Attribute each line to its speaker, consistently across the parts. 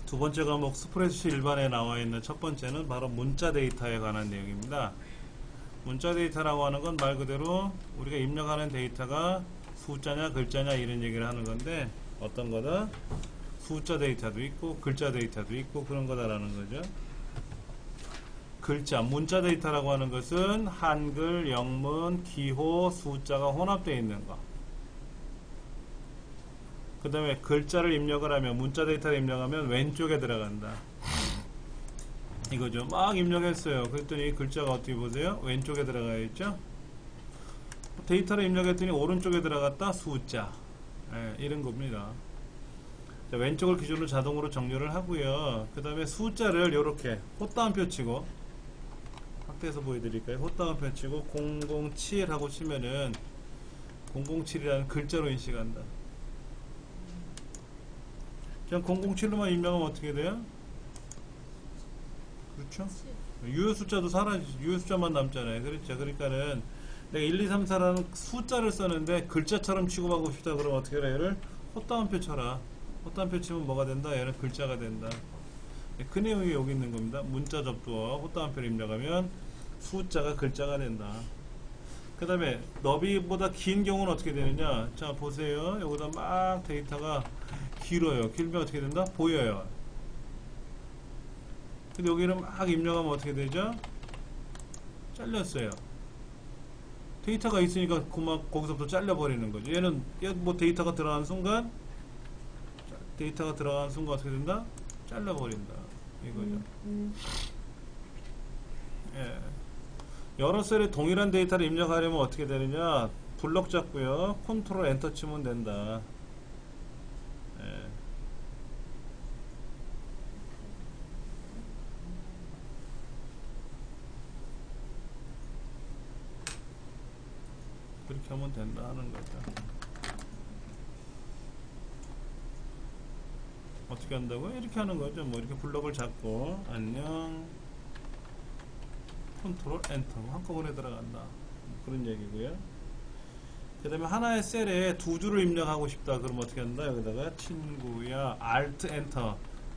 Speaker 1: 두 번째 과목 스프레드시트 일반에 나와 있는 첫 번째는 바로 문자 데이터에 관한 내용입니다. 문자 데이터라고 하는 건 말 그대로 우리가 입력하는 데이터가 숫자냐 글자냐 이런 얘기를 하는 건데, 어떤 거다? 숫자 데이터도 있고 글자 데이터도 있고 그런 거다라는 거죠. 글자, 문자 데이터라고 하는 것은 한글, 영문, 기호, 숫자가 혼합되어 있는 거. 그 다음에 글자를 입력을 하면, 문자 데이터를 입력하면 왼쪽에 들어간다 이거죠. 막 입력했어요. 그랬더니 글자가 어떻게 보세요? 왼쪽에 들어가 있죠. 데이터를 입력했더니 오른쪽에 들어갔다. 숫자. 이런 겁니다. 자, 왼쪽을 기준으로 자동으로 정렬을 하고요. 그 다음에 숫자를 이렇게 헛다운표 치고, 확대해서 보여드릴까요? 헛다운표 치고 007 하고 치면은 007이라는 글자로 인식한다. 그냥 007로만 입력하면 어떻게 돼요? 그렇죠? 유효 숫자도 사라지죠. 유효 숫자만 남잖아요. 그렇죠? 그러니까는 내가 1, 2, 3, 4라는 숫자를 썼는데 글자처럼 취급하고 싶다 그러면 어떻게 해라? 얘를 헛다운표 쳐라. 헛다운표 치면 뭐가 된다? 얘는 글자가 된다. 그 내용이 여기 있는 겁니다. 문자 접두어 헛다운표를 입력하면 숫자가 글자가 된다. 그 다음에 너비보다 긴 경우는 어떻게 되느냐? 자 보세요. 여기다 막 데이터가 길어요. 길면 어떻게 된다? 보여요. 근데 여기를 막 입력하면 어떻게 되죠? 잘렸어요. 데이터가 있으니까 거기서부터 잘려버리는 거죠. 얘는 뭐 데이터가 들어가는 순간 어떻게 된다? 잘라버린다 이거죠. 예. 여러 셀에 동일한 데이터를 입력하려면 어떻게 되느냐? 블럭 잡고요, 컨트롤 엔터 치면 된다. 예. 그렇게 하면 된다 하는 거죠. 어떻게 한다고요? 이렇게 하는 거죠. 뭐 이렇게 블럭을 잡고 안녕 컨트롤 엔터 한꺼번에 들어간다 그런 얘기고요. 그 다음에 하나의 셀에 두 줄을 입력하고 싶다 그러면 어떻게 한다? 여기다가 친구야 Alt 엔터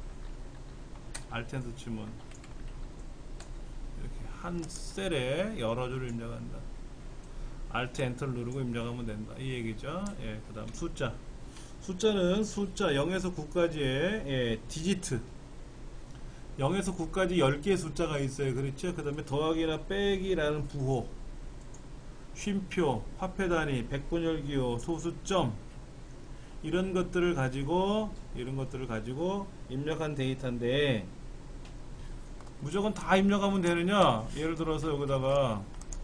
Speaker 1: 치면 이렇게 한 셀에 여러 줄을 입력한다. Alt 엔터를 누르고 입력하면 된다 이 얘기죠. 예, 그 다음 숫자는 숫자 0에서 9까지의 디지트, 0에서 9까지 10개의 숫자가 있어요. 그렇죠? 그 다음에 더하기나 빼기라는 부호, 쉼표, 화폐 단위, 백분열기호, 소수점 이런 것들을 가지고 입력한 데이터인데, 무조건 다 입력하면 되느냐? 예를 들어서 여기다가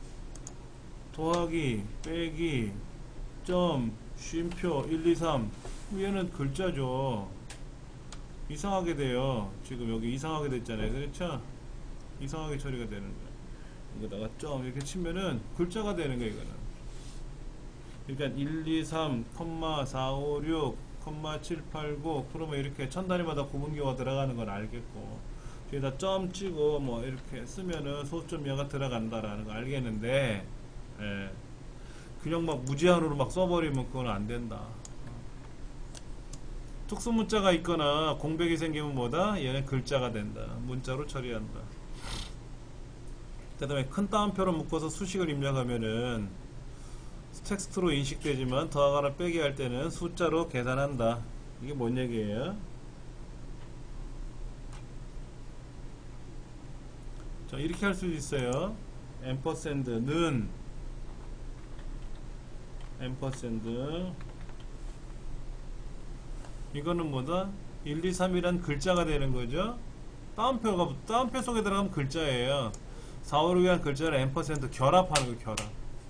Speaker 1: 더하기, 빼기, 점, 쉼표 1, 2, 3 얘는 글자죠. 이상하게 돼요. 지금 여기 이상하게 됐잖아요. 그렇죠? 이상하게 처리가 되는 거예요. 여기다가 점 이렇게 치면은 글자가 되는 거예요. 이거는. 그러니까 1, 2, 3, 4, 5, 6, 7, 8, 9 그러면 이렇게 천 단위마다 구분기호가 들어가는 걸 알겠고, 뒤에다 점 찍고 뭐 이렇게 쓰면은 소수점 이하가 들어간다라는 거 알겠는데, 예. 그냥 막 무제한으로 막 써버리면 그건 안 된다. 특수 문자가 있거나 공백이 생기면 뭐다? 얘는 글자가 된다. 문자로 처리한다. 그 다음에 큰 따옴표로 묶어서 수식을 입력하면은 텍스트로 인식되지만 더하거나 빼기 할 때는 숫자로 계산한다. 이게 뭔 얘기예요? 자, 이렇게 할 수도 있어요. 앰퍼샌드는 이거는 뭐다? 1, 2, 3이란 글자가 되는 거죠. 따옴표 속에 들어가면 글자예요. 4, 5, 6이란 글자를 앰퍼샌드 결합하는 거, 결합.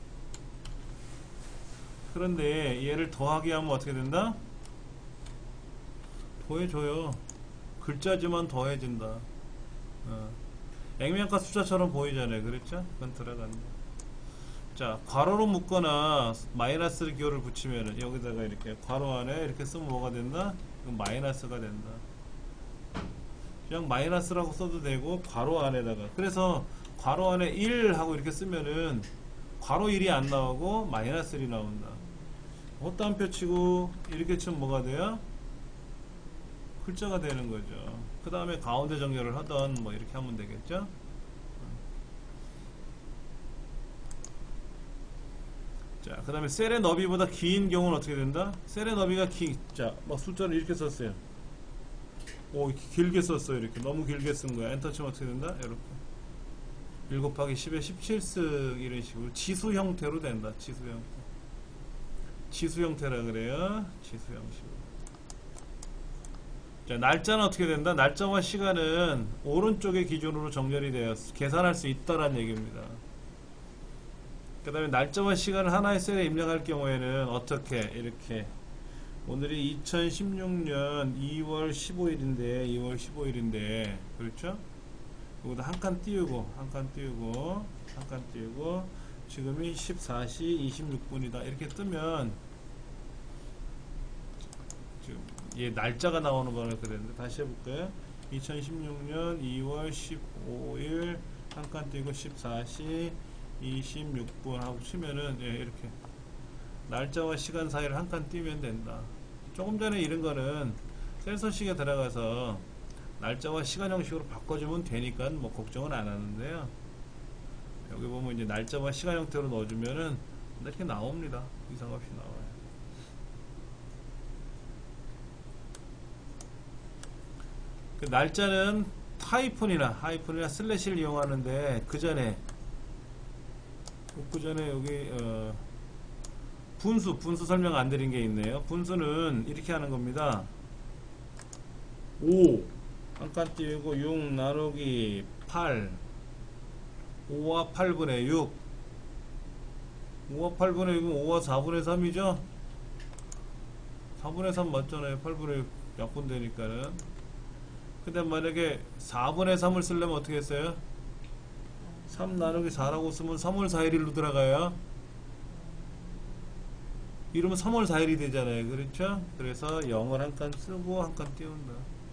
Speaker 1: 그런데 얘를 더하기 하면 어떻게 된다? 더해줘요. 글자지만 더해진다. 액면가 숫자처럼 보이잖아요. 그렇죠? 그건 들어간다. 자, 괄호로 묶거나 마이너스 기호를 붙이면은 여기다가 이렇게 괄호 안에 이렇게 쓰면 뭐가 된다? 이건 마이너스가 된다. 그냥 마이너스라고 써도 되고 괄호 안에다가, 그래서 괄호 안에 1 하고 이렇게 쓰면은 괄호 1이 안 나오고 마이너스 1이 나온다. 헛다운표 치고 이렇게 치면 뭐가 돼요? 글자가 되는 거죠. 그 다음에 가운데 정렬을 하던 뭐 이렇게 하면 되겠죠. 자, 그 다음에 셀의 너비보다 긴 경우는 어떻게 된다? 셀의 너비가 자, 막 숫자를 이렇게 썼어요. 오, 이렇게 길게 썼어요. 이렇게 너무 길게 쓴 거야. 엔터 치면 어떻게 된다? 이렇게 1 곱하기 10에 17승 이런 식으로 지수 형태로 된다. 지수 형태. 지수 형태라 그래요. 지수 형식으로. 자, 날짜는 어떻게 된다? 날짜와 시간은 오른쪽의 기준으로 정렬이 되어 계산할 수 있다라는 얘기입니다. 그 다음에 날짜와 시간을 하나의 셀에 입력할 경우에는 어떻게 이렇게 오늘이 2016년 2월 15일인데 2월 15일인데 그렇죠? 여기다 한 칸 띄우고 한 칸 띄우고 한 칸 띄우고 지금이 14시 26분이다 이렇게 뜨면 지금 얘 날짜가 나오는 거를 그랬는데 다시 해볼까요? 2016년 2월 15일 한 칸 띄우고 14시 26분 하고 치면은 예, 이렇게 날짜와 시간 사이를 한 칸 띄우면 된다. 조금 전에 이런 거는 셀서식에 들어가서 날짜와 시간 형식으로 바꿔주면 되니까 뭐 걱정은 안 하는데요. 여기 보면 이제 날짜와 시간 형태로 넣어주면은 이렇게 나옵니다. 이상 없이 나와요. 그 날짜는 하이픈이나 슬래시를 이용하는데 그 전에 여기 분수 설명 안 드린 게 있네요. 분수는 이렇게 하는 겁니다. 5 한 칸 띄우고 6 나누기 8 5와 8분의 6 5와 8분의 6은 5와 4분의 3이죠. 4분의 3 맞잖아요. 8분의 6 약분되니까는. 근데 만약에 4분의 3을 쓰려면 어떻게 했어요? 3 나누기 4라고 쓰면 3월 4일로 들어가요. 이러면 3월 4일이 되잖아요. 그렇죠? 그래서 0을 한 칸 쓰고 한 칸 띄운다.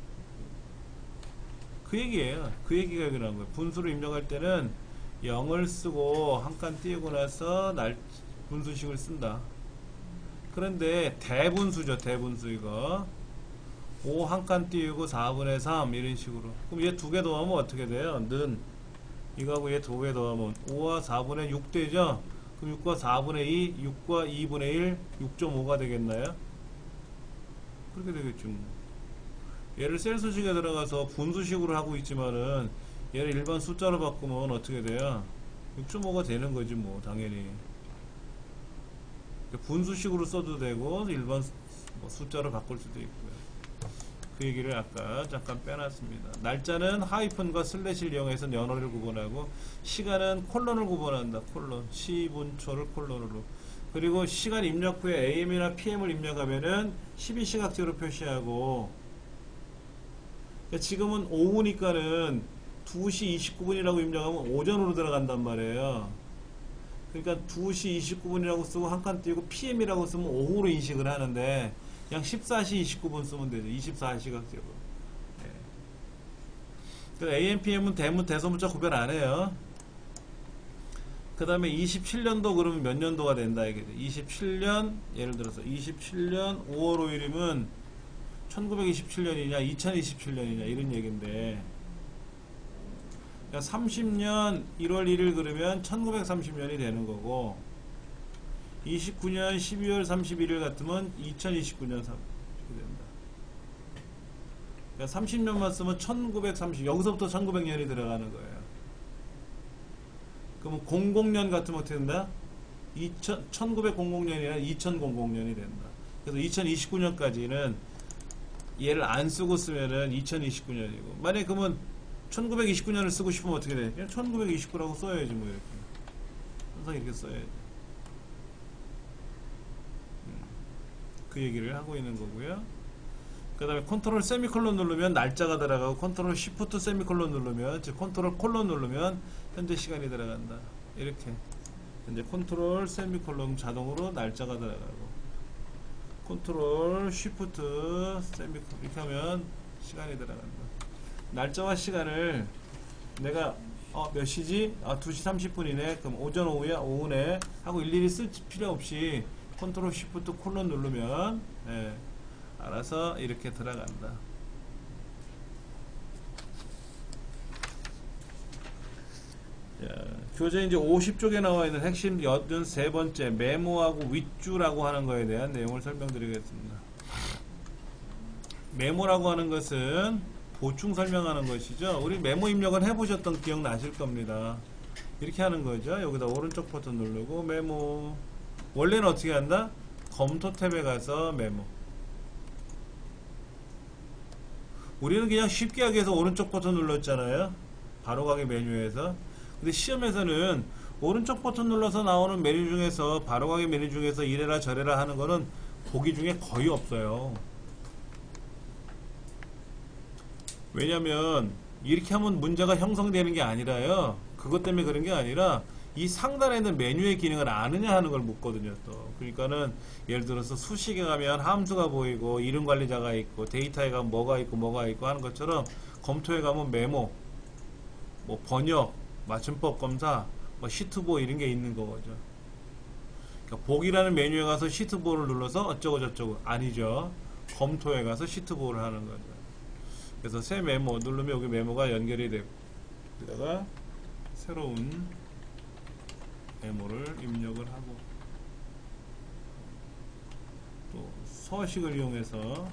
Speaker 1: 그 얘기예요. 그 얘기가 그런 거예요. 분수를 입력할 때는 0을 쓰고 한 칸 띄우고 나서 분수식을 쓴다. 그런데 대분수죠. 대분수 이거 5 한 칸 띄우고 4분의 3 이런 식으로. 그럼 얘 두 개 더하면 어떻게 돼요? 는 이거하고 얘 두 개 더하면 5와 4분의 6 되죠? 그럼 6과 4분의 2, 6과 2분의 1, 6.5가 되겠나요? 그렇게 되겠죠. 얘를 셀수식에 들어가서 분수식으로 하고 있지만은 얘를 일반 숫자로 바꾸면 어떻게 돼요? 6.5가 되는 거지 뭐 당연히. 분수식으로 써도 되고 일반 숫자로 바꿀 수도 있고요. 그 얘기를 아까 잠깐 빼놨습니다. 날짜는 하이픈과 슬래시를 이용해서 연어를 구분하고 시간은 콜론을 구분한다. 콜론. 시분초를 콜론으로. 그리고 시간 입력 후에 AM이나 PM을 입력하면은 12시각제로 표시하고 그러니까 지금은 오후니까는 2시 29분이라고 입력하면 오전으로 들어간단 말이에요. 그러니까 2시 29분이라고 쓰고 한 칸 띄우고 PM이라고 쓰면 오후로 인식을 하는데 그냥 14시 29분 쓰면 되죠. 24시각제로. 네. 그래서 AM, PM은 대문, 대소문자 구별 안 해요. 그 다음에 27년도 그러면 몇 년도가 된다 이게 27년 예를 들어서 27년 5월 5일이면 1927년이냐 2027년이냐 이런 얘기인데 그러니까 30년 1월 1일 그러면 1930년이 되는 거고 29년 12월 31일 같으면 2029년 3 이렇게 된다. 그러니까 30년만 쓰면 1930 여기서부터 1900년이 들어가는 거예요. 그러면 00년 같으면 어떻게 된다? 1900년이나 2000년이 된다. 그래서 2029년까지는 얘를 안 쓰고 쓰면은 2029년이고 만약에 그러면 1929년을 쓰고 싶으면 어떻게 돼? 그냥 1929라고 써야지 뭐 이렇게 항상 이렇게 써야지. 그 얘기를 하고 있는 거고요. 그 다음에 컨트롤 세미콜론 누르면 날짜가 들어가고 컨트롤 시프트 세미콜론 누르면 즉 컨트롤 콜론 누르면 현재 시간이 들어간다. 이렇게 이제 컨트롤 세미콜론 자동으로 날짜가 들어가고 컨트롤 시프트 세미콜론 이렇게 하면 시간이 들어간다. 날짜와 시간을 내가 몇 시지? 2시 30분이네. 그럼 오전 오후야? 오후네. 하고 일일이 쓸 필요 없이 컨트롤 시프트 콜론 누르면 알아서 이렇게 들어간다. 자, 교재 이제 50쪽에 나와 있는 핵심 83번째 메모하고 윗줄라고 하는 거에 대한 내용을 설명드리겠습니다. 메모라고 하는 것은 보충 설명하는 것이죠. 우리 메모 입력은 해보셨던 기억 나실 겁니다. 이렇게 하는 거죠. 여기다 오른쪽 버튼 누르고 메모. 원래는 어떻게 한다? 검토 탭에 가서 메모. 우리는 그냥 쉽게 하기 위해서 오른쪽 버튼 눌렀잖아요. 바로가기 메뉴에서. 근데 시험에서는 오른쪽 버튼 눌러서 나오는 메뉴 중에서 바로가기 메뉴 중에서 이래라 저래라 하는 거는 보기 중에 거의 없어요. 왜냐면 이렇게 하면 문제가 형성되는 게 아니라요. 그것 때문에 그런 게 아니라 이 상단에 있는 메뉴의 기능을 아느냐 하는 걸 묻거든요. 또 그러니까는 예를 들어서 수식에 가면 함수가 보이고 이름 관리자가 있고 데이터에 가면 뭐가 있고 하는 것처럼 검토에 가면 메모, 뭐 번역, 맞춤법 검사, 뭐 시트보 이런 게 있는 거죠. 그러니까 복이라는 메뉴에 가서 시트보를 눌러서 어쩌고 저쩌고 아니죠. 검토에 가서 시트보를 하는 거죠. 그래서 새 메모 누르면 여기 메모가 연결이 되고 여기다가 새로운 메모를 입력을 하고 또 서식을 이용해서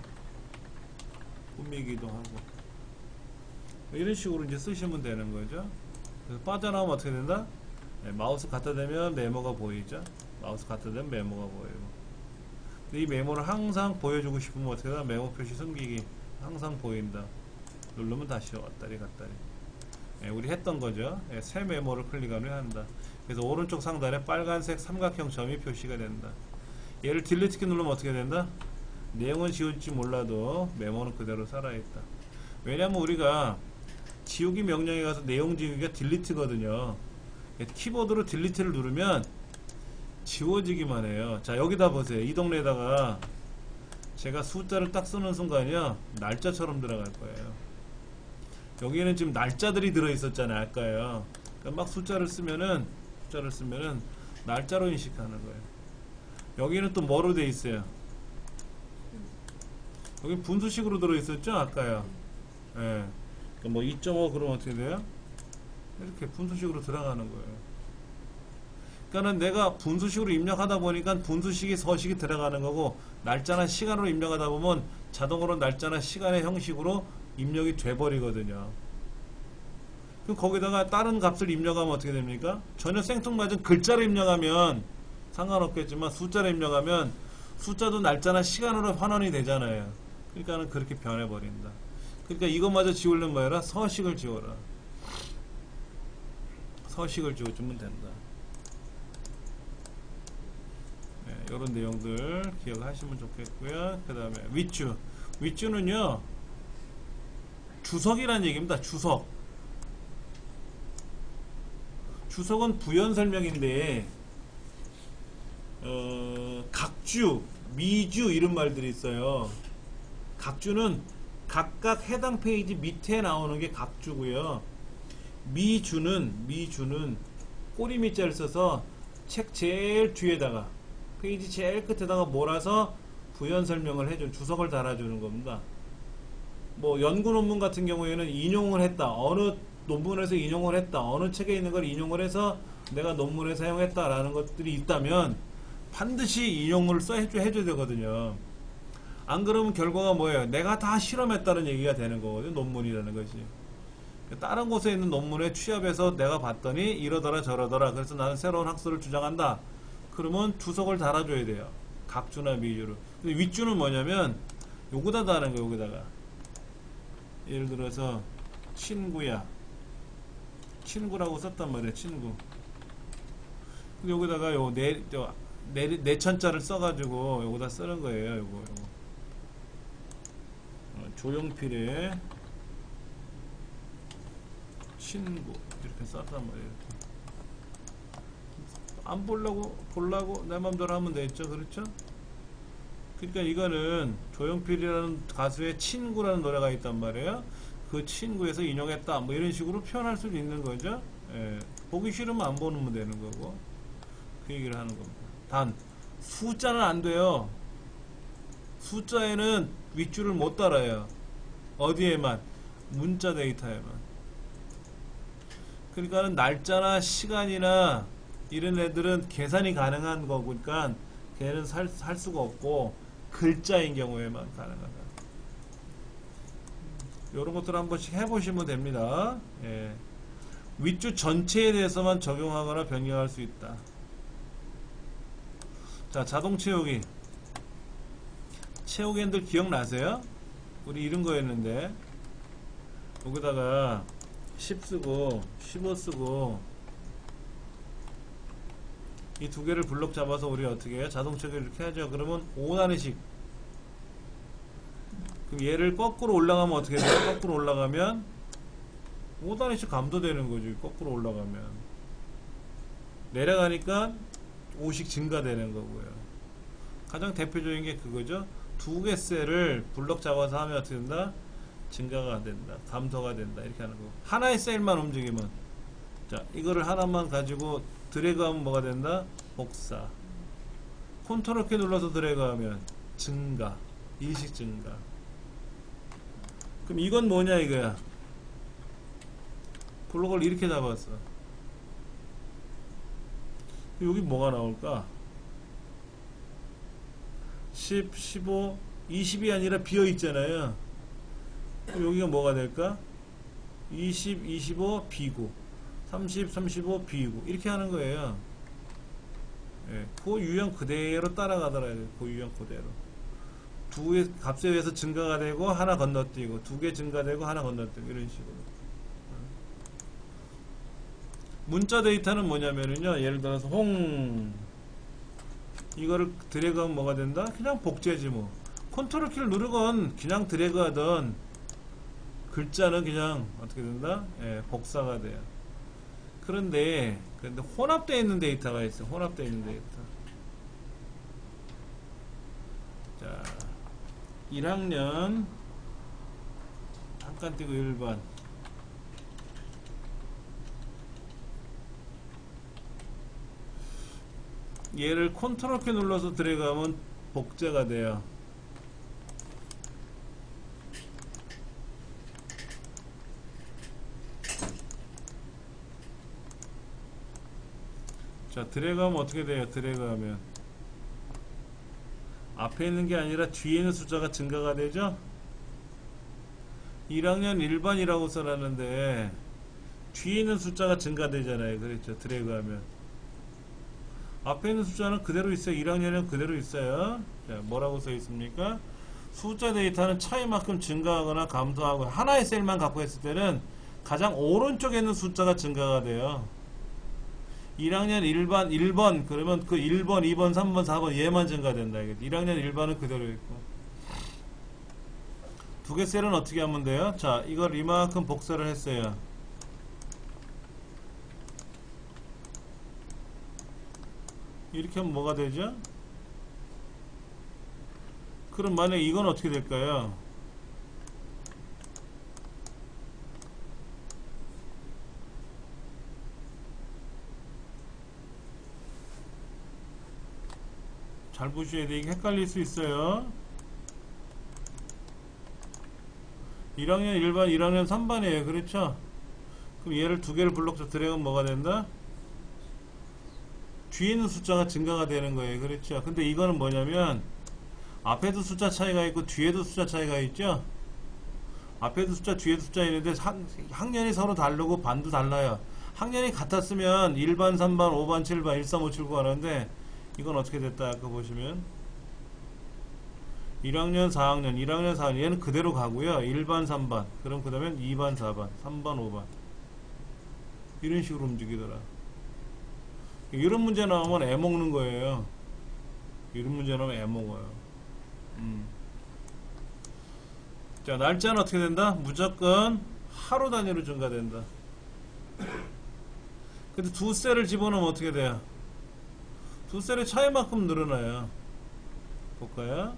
Speaker 1: 꾸미기도 하고 이런 식으로 이제 쓰시면 되는 거죠. 그래서 빠져나오면 어떻게 된다? 네, 마우스 갖다 대면 메모가 보이죠. 마우스 갖다 대면 메모가 보이고 근데 이 메모를 항상 보여주고 싶으면 어떻게 된다? 메모 표시 숨기기 항상 보인다. 누르면 다시 왔다리 갔다리. 네, 우리 했던 거죠. 네, 새 메모를 클릭하면 한다. 그래서 오른쪽 상단에 빨간색 삼각형 점이 표시가 된다. 얘를 딜리트 키 누르면 어떻게 된다? 내용은 지울지 몰라도 메모는 그대로 살아있다. 왜냐면 우리가 지우기 명령에 가서 내용 지우기가 딜리트거든요. 키보드로 딜리트를 누르면 지워지기만 해요. 자, 여기다 보세요. 이 동네에다가 제가 숫자를 딱 쓰는 순간이요 날짜처럼 들어갈 거예요. 여기에는 지금 날짜들이 들어있었잖아요. 아까요. 그러니까 막 숫자를 쓰면은 날짜로 인식하는 거예요. 여기는 또 뭐로 돼 있어요? 여기 분수식으로 들어있었죠? 아까요. 예. 그러니까 뭐 2.5 그러면 어떻게 돼요? 이렇게 분수식으로 들어가는 거예요. 그러니까는 내가 분수식으로 입력하다 보니까 분수식이 서식이 들어가는 거고 날짜나 시간으로 입력하다 보면 자동으로 날짜나 시간의 형식으로 입력이 돼버리거든요. 그럼 거기다가 다른 값을 입력하면 어떻게 됩니까? 전혀 생뚱맞은 글자를 입력하면 상관없겠지만 숫자를 입력하면 숫자도 날짜나 시간으로 환원이 되잖아요. 그러니까는 그렇게 변해버린다. 그러니까 이것마저 지우려면 뭐해라? 서식을 지워라. 서식을 지워주면 된다. 네, 이런 내용들 기억하시면 좋겠고요. 그 다음에 윗줄. 윗줄은요 주석이라는 얘기입니다. 주석. 주석은 부연 설명인데 각주, 미주 이런 말들이 있어요. 각주는 각각 해당 페이지 밑에 나오는 게 각주고요. 미주는 꼬리 밑자를 써서 책 제일 뒤에다가 페이지 제일 끝에다가 몰아서 부연 설명을 해준 주석을 달아주는 겁니다. 뭐 연구 논문 같은 경우에는 인용을 했다. 어느 논문에서 인용을 했다. 어느 책에 있는 걸 인용을 해서 내가 논문에 사용했다라는 것들이 있다면 반드시 인용을 해줘야 되거든요. 안 그러면 결과가 뭐예요? 내가 다 실험했다는 얘기가 되는 거거든요. 논문이라는 것이. 다른 곳에 있는 논문에 취합해서 내가 봤더니 이러더라 저러더라. 그래서 나는 새로운 학설을 주장한다. 그러면 주석을 달아줘야 돼요. 각주나 미주를. 근데 윗주는 뭐냐면 요거다 다는 거예요. 여기다가. 예를 들어서 친구야. 친구라고 썼단 말이에요. 친구. 근데 여기다가 요 내천자를 써가지고 요거다 쓰는 거예요. 요거. 조용필의 친구 이렇게 썼단 말이에요. 안 보려고 내 맘대로 하면 되겠죠. 그렇죠? 그러니까 이거는 조용필이라는 가수의 친구라는 노래가 있단 말이에요. 그 친구에서 인용했다 뭐 이런 식으로 표현할 수도 있는 거죠. 예, 보기 싫으면 안 보면 되는 거고 그 얘기를 하는 겁니다. 단 숫자는 안 돼요. 숫자에는 윗줄을 못 달아요. 어디에만? 문자 데이터에만. 그러니까는 날짜나 시간이나 이런 애들은 계산이 가능한 거니까 걔는 살 수가 없고 글자인 경우에만 가능하다. 이런 것들 한 번씩 해보시면 됩니다. 예. 윗줄 전체에 대해서만 적용하거나 변경할 수 있다. 자, 자동 채우기. 채우기 핸들 기억나세요? 우리 이런 거였는데 여기다가 10 쓰고 15 쓰고 이 두 개를 블럭 잡아서 우리 어떻게 해요? 자동 채우기를 이렇게 하죠. 그러면 5단위씩. 그럼 얘를 거꾸로 올라가면 어떻게 돼요? 거꾸로 올라가면 5단위씩 감도되는 거죠. 거꾸로 올라가면 내려가니까 5씩 증가되는 거고요. 가장 대표적인 게 그거죠. 두 개 셀을 블럭 잡아서 하면 어떻게 된다? 증가가 된다. 감소가 된다. 이렇게 하는 거. 하나의 셀만 움직이면, 자, 이거를 하나만 가지고 드래그하면 뭐가 된다? 복사. 컨트롤 키 눌러서 드래그하면 증가. 일식 증가. 그럼 이건 뭐냐 이거야? 블록을 이렇게 잡았어. 여기 뭐가 나올까? 10, 15, 20이 아니라 비어 있잖아요. 여기가 뭐가 될까? 20, 25, 비고 30, 35, 비고 이렇게 하는 거예요. 예, 그 유형 그대로 따라가더라고요. 그 유형 그대로. 두 개 값에 의해서 증가가 되고 하나 건너뛰고 두 개 증가되고 하나 건너뛰고 이런 식으로. 문자 데이터는 뭐냐면요. 예를 들어서 이거를 드래그하면 뭐가 된다? 그냥 복제지 뭐. 컨트롤 키를 누르건 그냥 드래그하던 글자는 그냥 어떻게 된다? 예, 복사가 돼요. 그런데 혼합되어 있는 데이터가 있어. 혼합되어 있는 데이터. 자, 1학년 잠깐 띄고 1번. 얘를 컨트롤 키 눌러서 드래그하면 복제가 돼요. 자, 드래그하면 어떻게 돼요? 드래그하면 앞에 있는 게 아니라 뒤에 있는 숫자가 증가가 되죠? 1학년 1반이라고 써놨는데 뒤에 있는 숫자가 증가되잖아요. 그렇죠? 드래그하면 앞에 있는 숫자는 그대로 있어요. 1학년은 그대로 있어요. 자, 뭐라고 써 있습니까? 숫자 데이터는 차이만큼 증가하거나 감소하고 하나의 셀만 갖고 있을 때는 가장 오른쪽에 있는 숫자가 증가가 돼요. 1학년 1번 그러면 그 1번, 2번, 3번, 4번 얘만 증가된다. 1학년 1반은 그대로 있고 두 개 셀은 어떻게 하면 돼요? 자, 이걸 이만큼 복사를 했어요. 이렇게 하면 뭐가 되죠? 그럼 만약에 이건 어떻게 될까요? 잘 보셔야 돼. 이게 헷갈릴 수 있어요. 1학년 1반, 1학년 3반이에요. 그렇죠? 그럼 얘를 두 개를 블록해서 드래그하면 뭐가 된다? 뒤에 있는 숫자가 증가가 되는 거예요. 그렇죠? 근데 이거는 뭐냐면 앞에도 숫자 차이가 있고 뒤에도 숫자 차이가 있죠? 앞에도 숫자 뒤에도 숫자 있는데 학년이 서로 다르고 반도 달라요. 학년이 같았으면 1반, 3반, 5반, 7반, 1, 3, 5, 7, 9 하는데 이건 어떻게 됐다? 아까 보시면 1학년, 4학년, 1학년, 4학년 얘는 그대로 가고요. 1반, 3반 그럼 그 다음엔 2반, 4반, 3반, 5반 이런 식으로 움직이더라. 이런 문제 나오면 애 먹는 거예요. 이런 문제 나오면 애 먹어요. 자, 날짜는 어떻게 된다? 무조건 하루 단위로 증가된다. 근데 두 셀을 집어넣으면 어떻게 돼요? 두 셀의 차이만큼 늘어나요. 볼까요?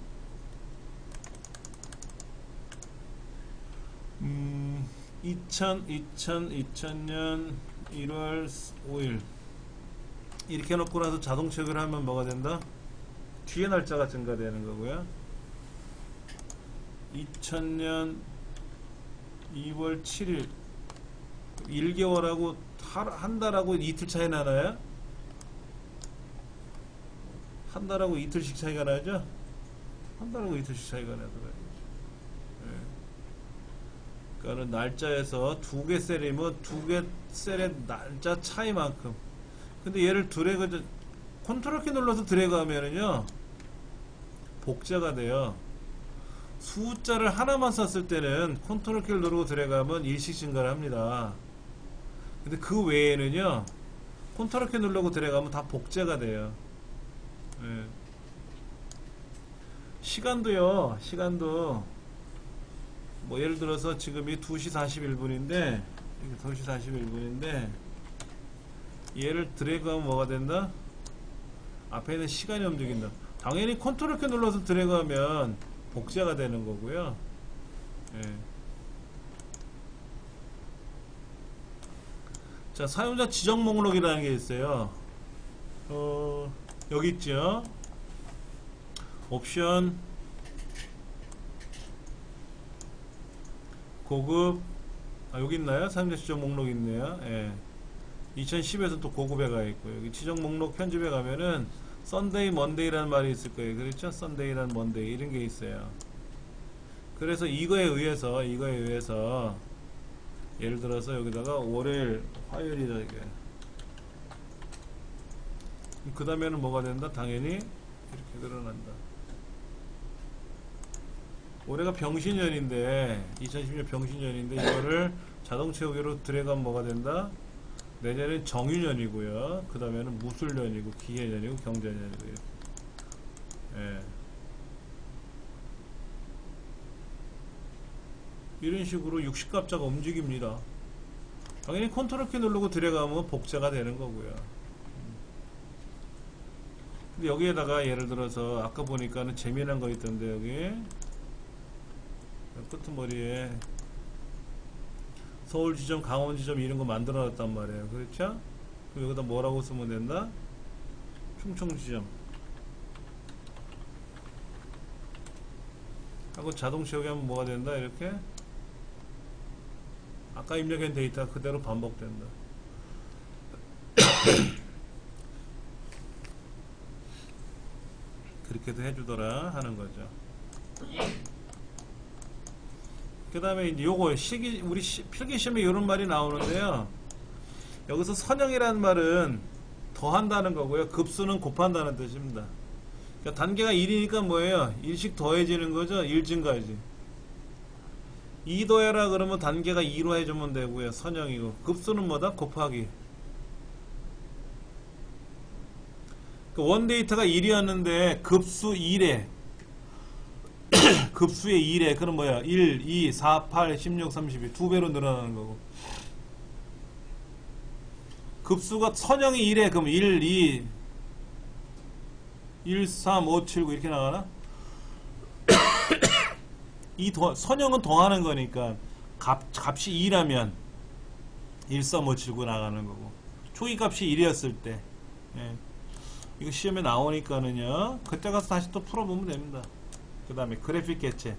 Speaker 1: 2000년 1월 5일 이렇게 놓고 나서 자동 체크를 하면 뭐가 된다? 뒤에 날짜가 증가되는 거고요. 2000년 2월 7일 1개월하고 한 달하고 이틀 차이 나나요? 한 달하고 이틀씩 차이가 나죠? 한 달하고 이틀씩 차이가 나더라고요. 예. 그러니까 날짜에서 두 개 셀이면 두 개 셀의 날짜 차이만큼. 근데 얘를 드래그, 컨트롤 키 눌러서 드래그 하면은요, 복제가 돼요. 숫자를 하나만 썼을 때는 컨트롤 키를 누르고 드래그하면 일씩 증가를 합니다. 근데 그 외에는요, 컨트롤 키 누르고 드래그하면 다 복제가 돼요. 예. 시간도요, 시간도 뭐 예를 들어서 지금이 2시 41분인데 2시 41분인데 얘를 드래그하면 뭐가 된다? 앞에 있는 시간이 움직인다. 당연히 컨트롤 키 눌러서 드래그하면 복제가 되는 거고요. 예. 자, 사용자 지정 목록이라는 게 있어요. 여기 있죠. 옵션 고급, 여기 있나요? 사용자 지정 목록 있네요. 예. 2010에서 또 고급에 가 있고, 여기 지정 목록 편집에 가면은 썬데이, 먼데이라는 말이 있을 거예요. 그렇죠? 썬데이란 먼데이 이런 게 있어요. 그래서 이거에 의해서 예를 들어서 여기다가 월요일, 화요일이다 이게. 그 다음에는 뭐가 된다? 당연히 이렇게 늘어난다. 올해가 병신년인데 2010년 병신년인데 이거를 자동 채우기로 드래그하면 뭐가 된다? 내년엔 정유년이고요. 그 다음에는 무술년이고 기해년이고 경자년이고요. 예. 이런 식으로 60갑자가 움직입니다. 당연히 컨트롤 키 누르고 드래그하면 복제가 되는 거고요. 근데 여기에다가 예를 들어서 아까 보니까는 재미난 거 있던데 여기 끄트머리에 서울 지점, 강원 지점 이런 거 만들어 놨단 말이에요. 그렇죠? 그럼 여기다 뭐라고 쓰면 된다? 충청 지점 하고 자동 채우기 하면 뭐가 된다? 이렇게 아까 입력한 데이터가 그대로 반복된다. 그렇게도 해주더라 하는 거죠. 그 다음에 이제 요거 우리 필기시험에 이런 말이 나오는데요. 여기서 선형이라는 말은 더한다는 거고요. 급수는 곱한다는 뜻입니다. 그러니까 단계가 1이니까 뭐예요? 1씩 더해지는 거죠. 1 증가하지. 2 더해라 그러면 단계가 2로 해주면 되고요. 선형이고. 급수는 뭐다? 곱하기. 원 데이터가 1이었는데 급수 1에 급수의 1에 그럼 뭐야? 1, 2, 4, 8, 16, 32 두 배로 늘어나는 거고. 급수가 선형이 1에 그럼 1, 2, 1, 3, 5, 7, 9 이렇게 나가나? 선형은 더하는 거니까 값이 2라면 1, 3, 5, 7, 9 나가는 거고. 초기 값이 1이었을 때. 예. 이거 시험에 나오니까는요. 그때 가서 다시 또 풀어보면 됩니다. 그 다음에 그래픽 개체.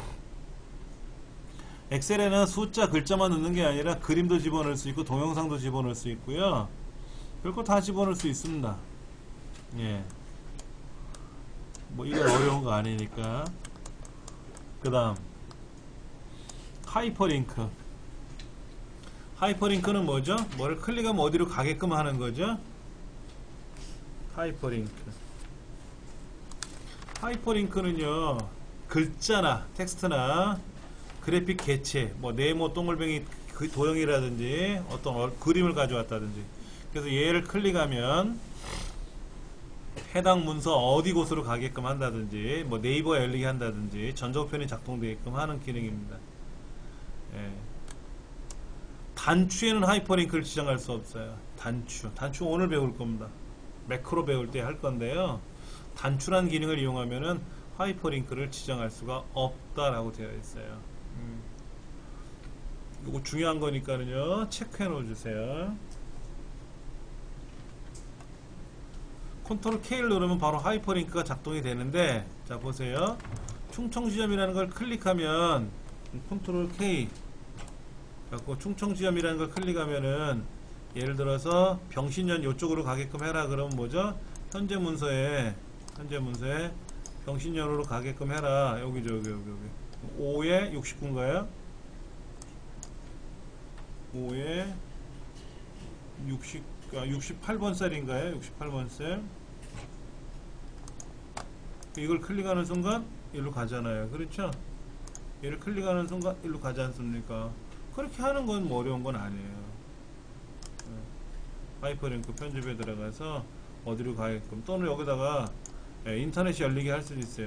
Speaker 1: 엑셀에는 숫자, 글자만 넣는 게 아니라 그림도 집어넣을 수 있고 동영상도 집어넣을 수 있고요. 별거 다 집어넣을 수 있습니다. 예. 뭐 이건 어려운 거 아니니까. 그 다음 하이퍼링크. 하이퍼링크는 뭐죠? 뭐를 클릭하면 어디로 가게끔 하는 거죠? 하이퍼링크. 하이퍼링크는요, 글자나 텍스트나 그래픽 개체, 뭐 네모 동글뱅이 그 도형이라든지 어떤 그림을 가져왔다든지, 그래서 얘를 클릭하면 해당 문서 어디 곳으로 가게끔 한다든지, 뭐 네이버에 열리게 한다든지, 전자우편이 작동되게끔 하는 기능입니다. 예. 단추에는 하이퍼링크를 지정할 수 없어요. 단추 오늘 배울 겁니다. 매크로 배울 때 할 건데요. 단추란 기능을 이용하면은 하이퍼링크를 지정할 수가 없다라고 되어 있어요. 이거 중요한 거니까는요. 체크해 놓아 주세요. 컨트롤 K를 누르면 바로 하이퍼링크가 작동이 되는데, 자 보세요. 충청 지점이라는 걸 클릭하면 컨트롤 K 갖고 충청지점이라는 걸 클릭하면은 예를 들어서 병신년 요쪽으로 가게끔 해라 그러면 뭐죠? 현재 문서에 병신년으로 가게끔 해라. 여기 5에 69인가요? 5에 68번 셀인가요? 68번 셀. 이걸 클릭하는 순간 일로 가잖아요. 그렇죠? 얘를 클릭하는 순간 일로 가지 않습니까? 그렇게 하는 건 뭐 어려운 건 아니에요. 하이퍼링크 편집에 들어가서 어디로 가게끔, 또는 여기다가 인터넷이 열리게 할 수도 있어요.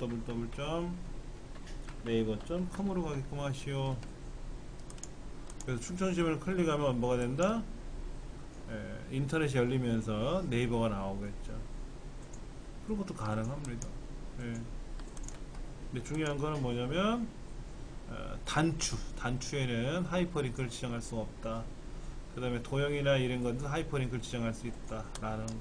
Speaker 1: www.naver.com으로 가게끔 하시오. 그래서 충청지점을 클릭하면 뭐가 된다? 인터넷이 열리면서 네이버가 나오겠죠. 그런 것도 가능합니다. 근데 중요한 거는 뭐냐면 단추에는 하이퍼링크를 지정할 수 없다. 그 다음에 도형이나 이런 것도 하이퍼링크를 지정할 수 있다 라는 거.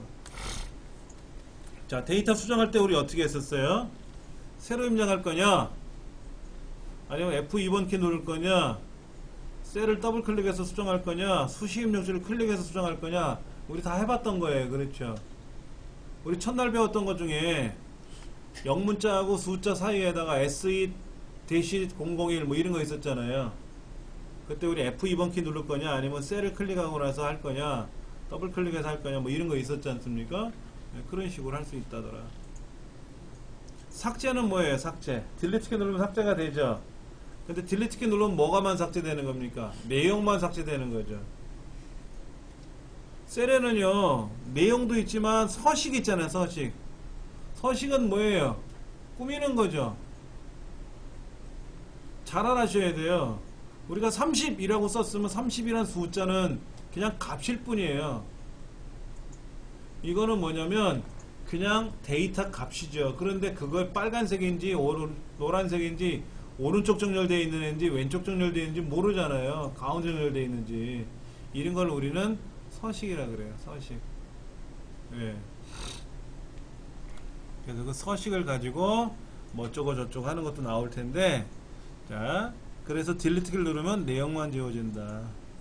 Speaker 1: 자, 데이터 수정할 때 우리 어떻게 했었어요? 새로 입력할 거냐, 아니면 F2번 키 누를 거냐, 셀을 더블 클릭해서 수정할 거냐, 수식 입력줄을 클릭해서 수정할 거냐, 우리 다 해봤던 거예요. 그렇죠? 우리 첫날 배웠던 것 중에 영문자하고 숫자 사이에다가 SE-001 뭐 이런 거 있었잖아요. 그때 우리 F2번 키 누를 거냐, 아니면 셀을 클릭하고 나서 할 거냐, 더블 클릭해서 할 거냐, 뭐 이런 거 있었지 않습니까? 그런 식으로 할 수 있다더라. 삭제는 뭐예요? 삭제. 딜리트 키 누르면 삭제가 되죠. 근데 딜리트 키 누르면 뭐가만 삭제되는 겁니까? 내용만 삭제되는 거죠. 셀에는요, 내용도 있지만 서식 있잖아요. 서식은 뭐예요? 꾸미는 거죠. 잘 알아셔야 돼요. 우리가 30이라고 썼으면 30이라는 숫자는 그냥 값일 뿐이에요. 이거는 뭐냐면 그냥 데이터 값이죠. 그런데 그걸 빨간색인지 노란색인지 오른쪽 정렬되어 있는 애인지 왼쪽 정렬되어 있는지 모르잖아요. 가운데 정렬되어 있는지. 이런 걸 우리는 서식이라 그래요. 서식. 그래서 그 서식을 가지고 뭐 어쩌고 저쩌고 하는 것도 나올 텐데, 자, 그래서 딜리트 키를 누르면 내용만 지워진다.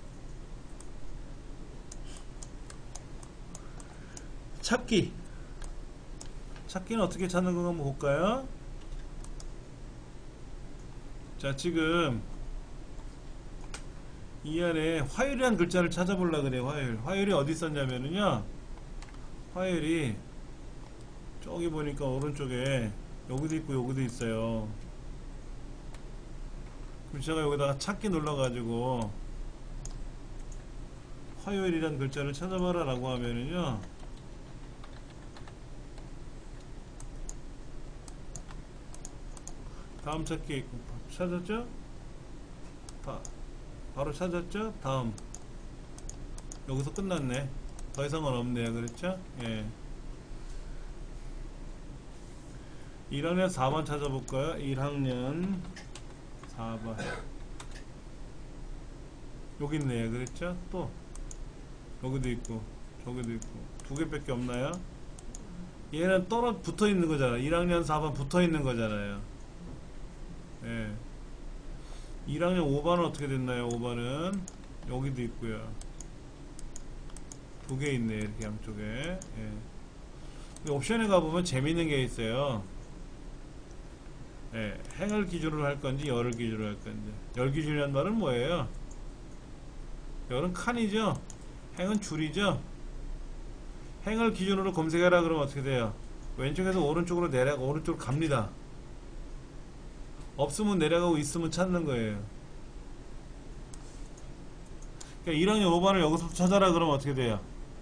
Speaker 1: 찾기는 어떻게 찾는 건가 한번 볼까요? 자, 지금 이 안에 화요일이라는 글자를 찾아보려고 그래요. 화요일이 어디 있었냐면요, 화요일이 저기 보니까 오른쪽에 여기도 있고 여기도 있어요. 그럼 제가 여기다가 찾기 눌러가지고 화요일이라는 글자를 찾아봐라 라고 하면은요, 다음 찾기 찾았죠? 바로 찾았죠? 다음. 여기서 끝났네. 더 이상은 없네요. 그렇죠? 예. 1학년 4번 찾아볼까요? 1학년 4번. 여기 있네요. 그렇죠? 또 여기도 있고 저기도 있고 두 개밖에 없나요? 얘는 붙어 있는 거잖아. 1학년 4번 붙어 있는 거잖아요. 예. 1학년 5반은 어떻게 됐나요? 5반은 여기도 있고요. 두 개 있네. 이렇게 양쪽에. 예. 옵션에 가보면 재밌는 게 있어요. 예. 행을 기준으로 할 건지 열을 기준으로 할 건지. 열 기준이란 말은 뭐예요? 열은 칸이죠. 행은 줄이죠. 행을 기준으로 검색해라 그러면 어떻게 돼요? 왼쪽에서 오른쪽으로 오른쪽으로 갑니다. 없으면 내려가고 있으면 찾는 거예요. 그러니까 1학년 5반을 여기서 찾아라 그러면 어떻게 돼요?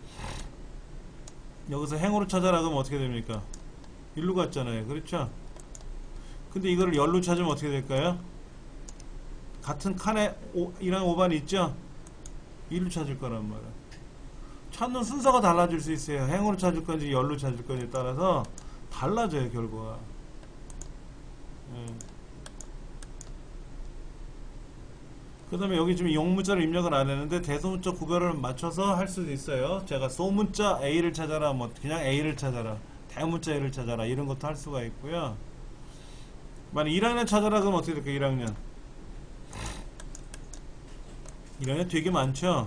Speaker 1: 여기서 행으로 찾아라 그러면 어떻게 됩니까? 일로 갔잖아요. 그렇죠? 근데 이거를 열로 찾으면 어떻게 될까요? 같은 칸에 1학년 5반이 있죠? 일로 찾을 거란 말이에요. 찾는 순서가 달라질 수 있어요. 행으로 찾을 건지 열로 찾을 건지에 따라서 달라져요. 결과가. 그 다음에 여기 지금 영문자를 입력을 안 했는데 대소문자 구별을 맞춰서 할 수도 있어요. 제가 소문자 A를 찾아라, 뭐 그냥 A를 찾아라, 대문자 A를 찾아라, 이런 것도 할 수가 있고요. 만약 1학년 찾아라 그러면 어떻게 될까요? 1학년 1학년 되게 많죠.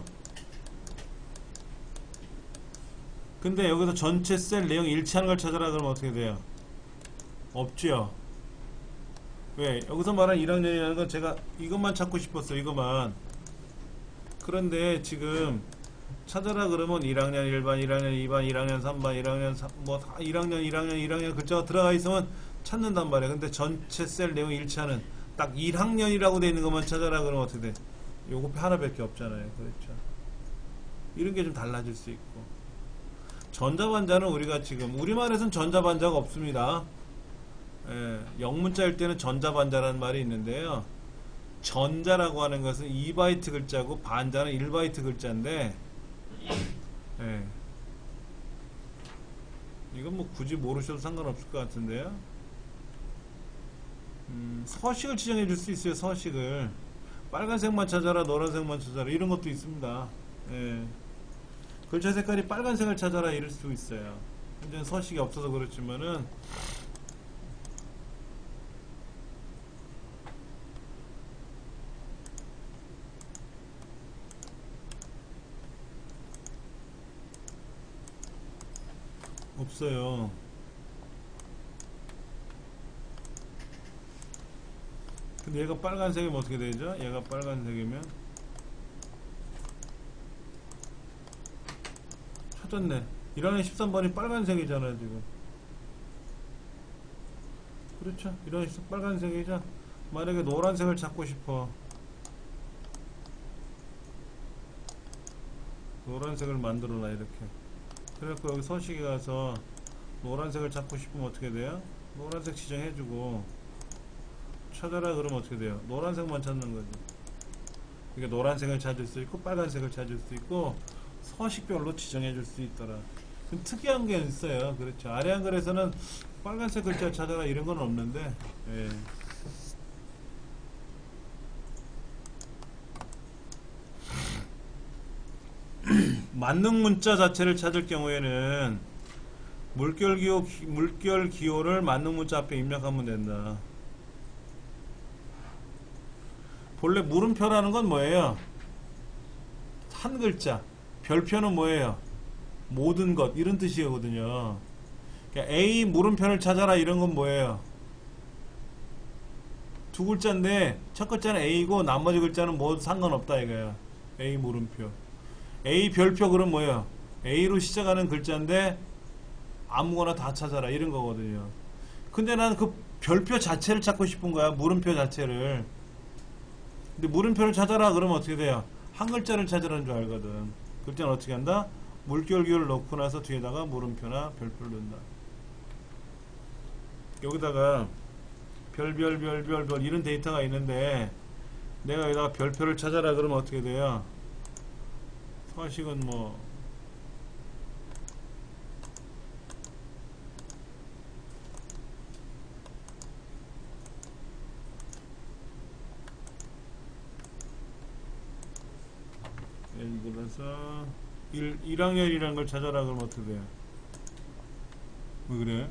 Speaker 1: 근데 여기서 전체 셀 내용 일치하는 걸 찾아라 그러면 어떻게 돼요? 없죠. 왜? 여기서 말한 1학년이라는 건 제가 이것만 찾고 싶었어요. 이것만. 그런데 지금 찾아라 그러면 1학년 1반, 1학년 2반, 1학년 3반, 1학년 3, 뭐 1학년 글자가 들어가 있으면 찾는단 말이에요. 근데 전체 셀 내용 일치하는 딱 1학년이라고 되어 있는 것만 찾아라 그러면 어떻게 돼? 요거 하나밖에 없잖아요. 그렇죠. 이런 게 좀 달라질 수 있고. 전자반자는 우리가 지금 우리말에서는 전자반자가 없습니다. 예, 영문자일 때는 전자반자라는 말이 있는데요. 전자라고 하는 것은 2바이트 글자고 반자는 1바이트 글자인데, 예, 이건 뭐 굳이 모르셔도 상관없을 것 같은데요. 서식을 지정해 줄 수 있어요. 서식을 빨간색만 찾아라, 노란색만 찾아라, 이런 것도 있습니다. 예. 글자 색깔이 빨간색을 찾아라 이럴 수 있어요. 현재는 서식이 없어서 그렇지만은 없어요. 근데 얘가 빨간색이면 어떻게 되죠? 얘가 빨간색이면 찾았네. 1학년 13번이 빨간색이잖아요 지금. 그렇죠. 1학년 13번 빨간색이죠. 만약에 노란색을 찾고 싶어, 노란색을 만들어놔 이렇게. 그래갖고 여기 서식에 가서 노란색을 찾고 싶으면 어떻게 돼요? 노란색 지정해주고 찾아라 그러면 어떻게 돼요? 노란색만 찾는 거죠. 그러니까 노란색을 찾을 수 있고 빨간색을 찾을 수 있고 서식별로 지정해 줄 수 있더라. 좀 특이한 게 있어요. 그렇죠. 아래 한글에서는 빨간색 글자 찾아라 이런 건 없는데, 예. 만능 문자 자체를 찾을 경우에는 물결 기호를 만능 문자 앞에 입력하면 된다. 본래 물음표라는 건 뭐예요? 한 글자. 별표는 뭐예요? 모든 것 이런 뜻이거든요. 그러니까 A 물음표를 찾아라 이런 건 뭐예요? 두 글자인데 첫 글자는 A고 나머지 글자는 뭐 상관없다 이거야. A 물음표. A 별표 그럼 뭐예요? A로 시작하는 글자인데 아무거나 다 찾아라 이런 거거든요. 근데 나는 그 별표 자체를 찾고 싶은 거야. 물음표 자체를. 근데 물음표를 찾아라 그러면 어떻게 돼요? 한 글자를 찾으라는 줄 알거든. 글자는 어떻게 한다? 물결기호를 넣고 나서 뒤에다가 물음표나 별표를 넣는다. 여기다가 별별별별별 이런 데이터가 있는데 내가 여기다가 별표를 찾아라 그러면 어떻게 돼요? 서식은 뭐 예를 들어서 1학년이라는 걸 찾아라 그러면 어떻게 돼요? 왜 그래?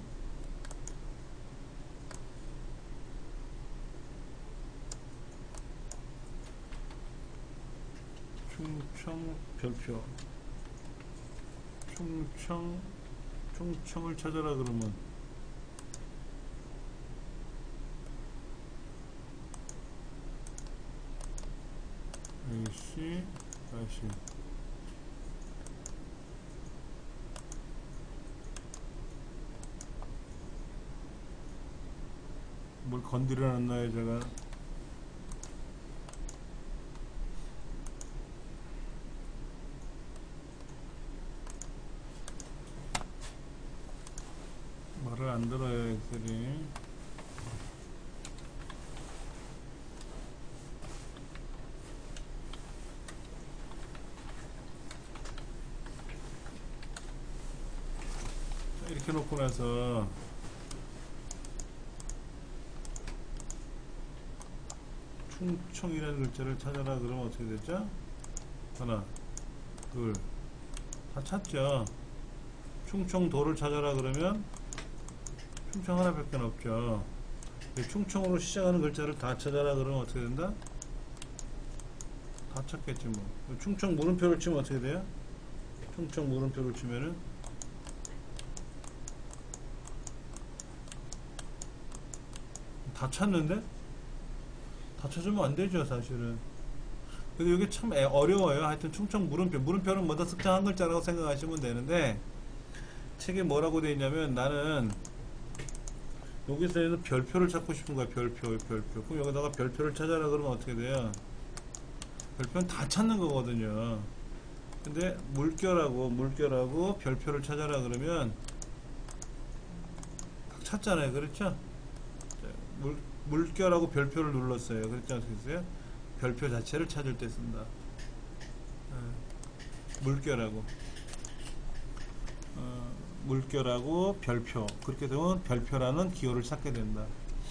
Speaker 1: 충청 별표 충청을 찾아라 그러면 AC 다시 뭘 건드려 놨나요 제가? 말을 안 들어요 엑셀이. 이렇게 놓고 나서 충청이라는 글자를 찾아라 그러면 어떻게 되죠? 하나 둘 다 찾죠. 충청도를 찾아라 그러면 충청 하나밖에 없죠. 충청으로 시작하는 글자를 다 찾아라 그러면 어떻게 된다? 다 찾겠지 뭐. 충청 물음표를 치면 어떻게 돼요? 충청 물음표를 치면은 다 찾는데? 다 찾으면 안 되죠 사실은. 근데 이게 참 어려워요. 하여튼 충청 물음표, 물음표는 뭐다 습장 한 글자라고 생각하시면 되는데, 책에 뭐라고 되어 있냐면, 나는 여기서 별표를 찾고 싶은 거야. 별표. 그럼 여기다가 별표를 찾아라 그러면 어떻게 돼요? 별표는 다 찾는 거거든요. 근데 물결하고 별표를 찾아라 그러면 딱 찾잖아요. 그렇죠? 물결하고 별표를 눌렀어요. 그랬지 않겠어요? 별표 자체를 찾을 때 쓴다. 물결하고 별표. 그렇게 되면 별표라는 기호를 찾게 된다.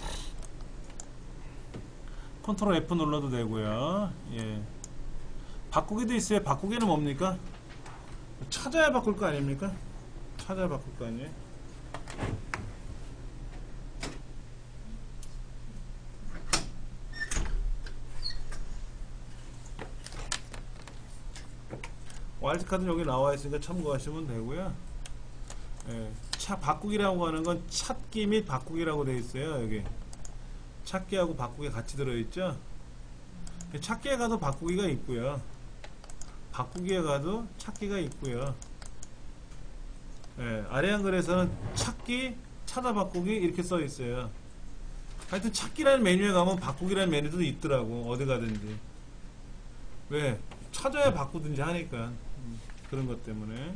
Speaker 1: 컨트롤 F 눌러도 되고요. 예. 바꾸기도 있어요. 바꾸기는 뭡니까? 찾아야 바꿀 거 아닙니까? 찾아야 바꿀 거 아니에요? 와일드카드는 여기 나와 있으니까 참고하시면 되고요. 예. 바꾸기라고 하는 건 찾기 및 바꾸기라고 되어 있어요. 여기 찾기하고 바꾸기 같이 들어있죠. 찾기에 가도 바꾸기가 있고요, 바꾸기에 가도 찾기가 있고요. 예. 아래 한글에서는 찾기, 찾아 바꾸기 이렇게 써 있어요. 하여튼 찾기라는 메뉴에 가면 바꾸기라는 메뉴도 있더라고. 어디 가든지. 왜? 찾아야 바꾸든지 하니까. 그런 것 때문에.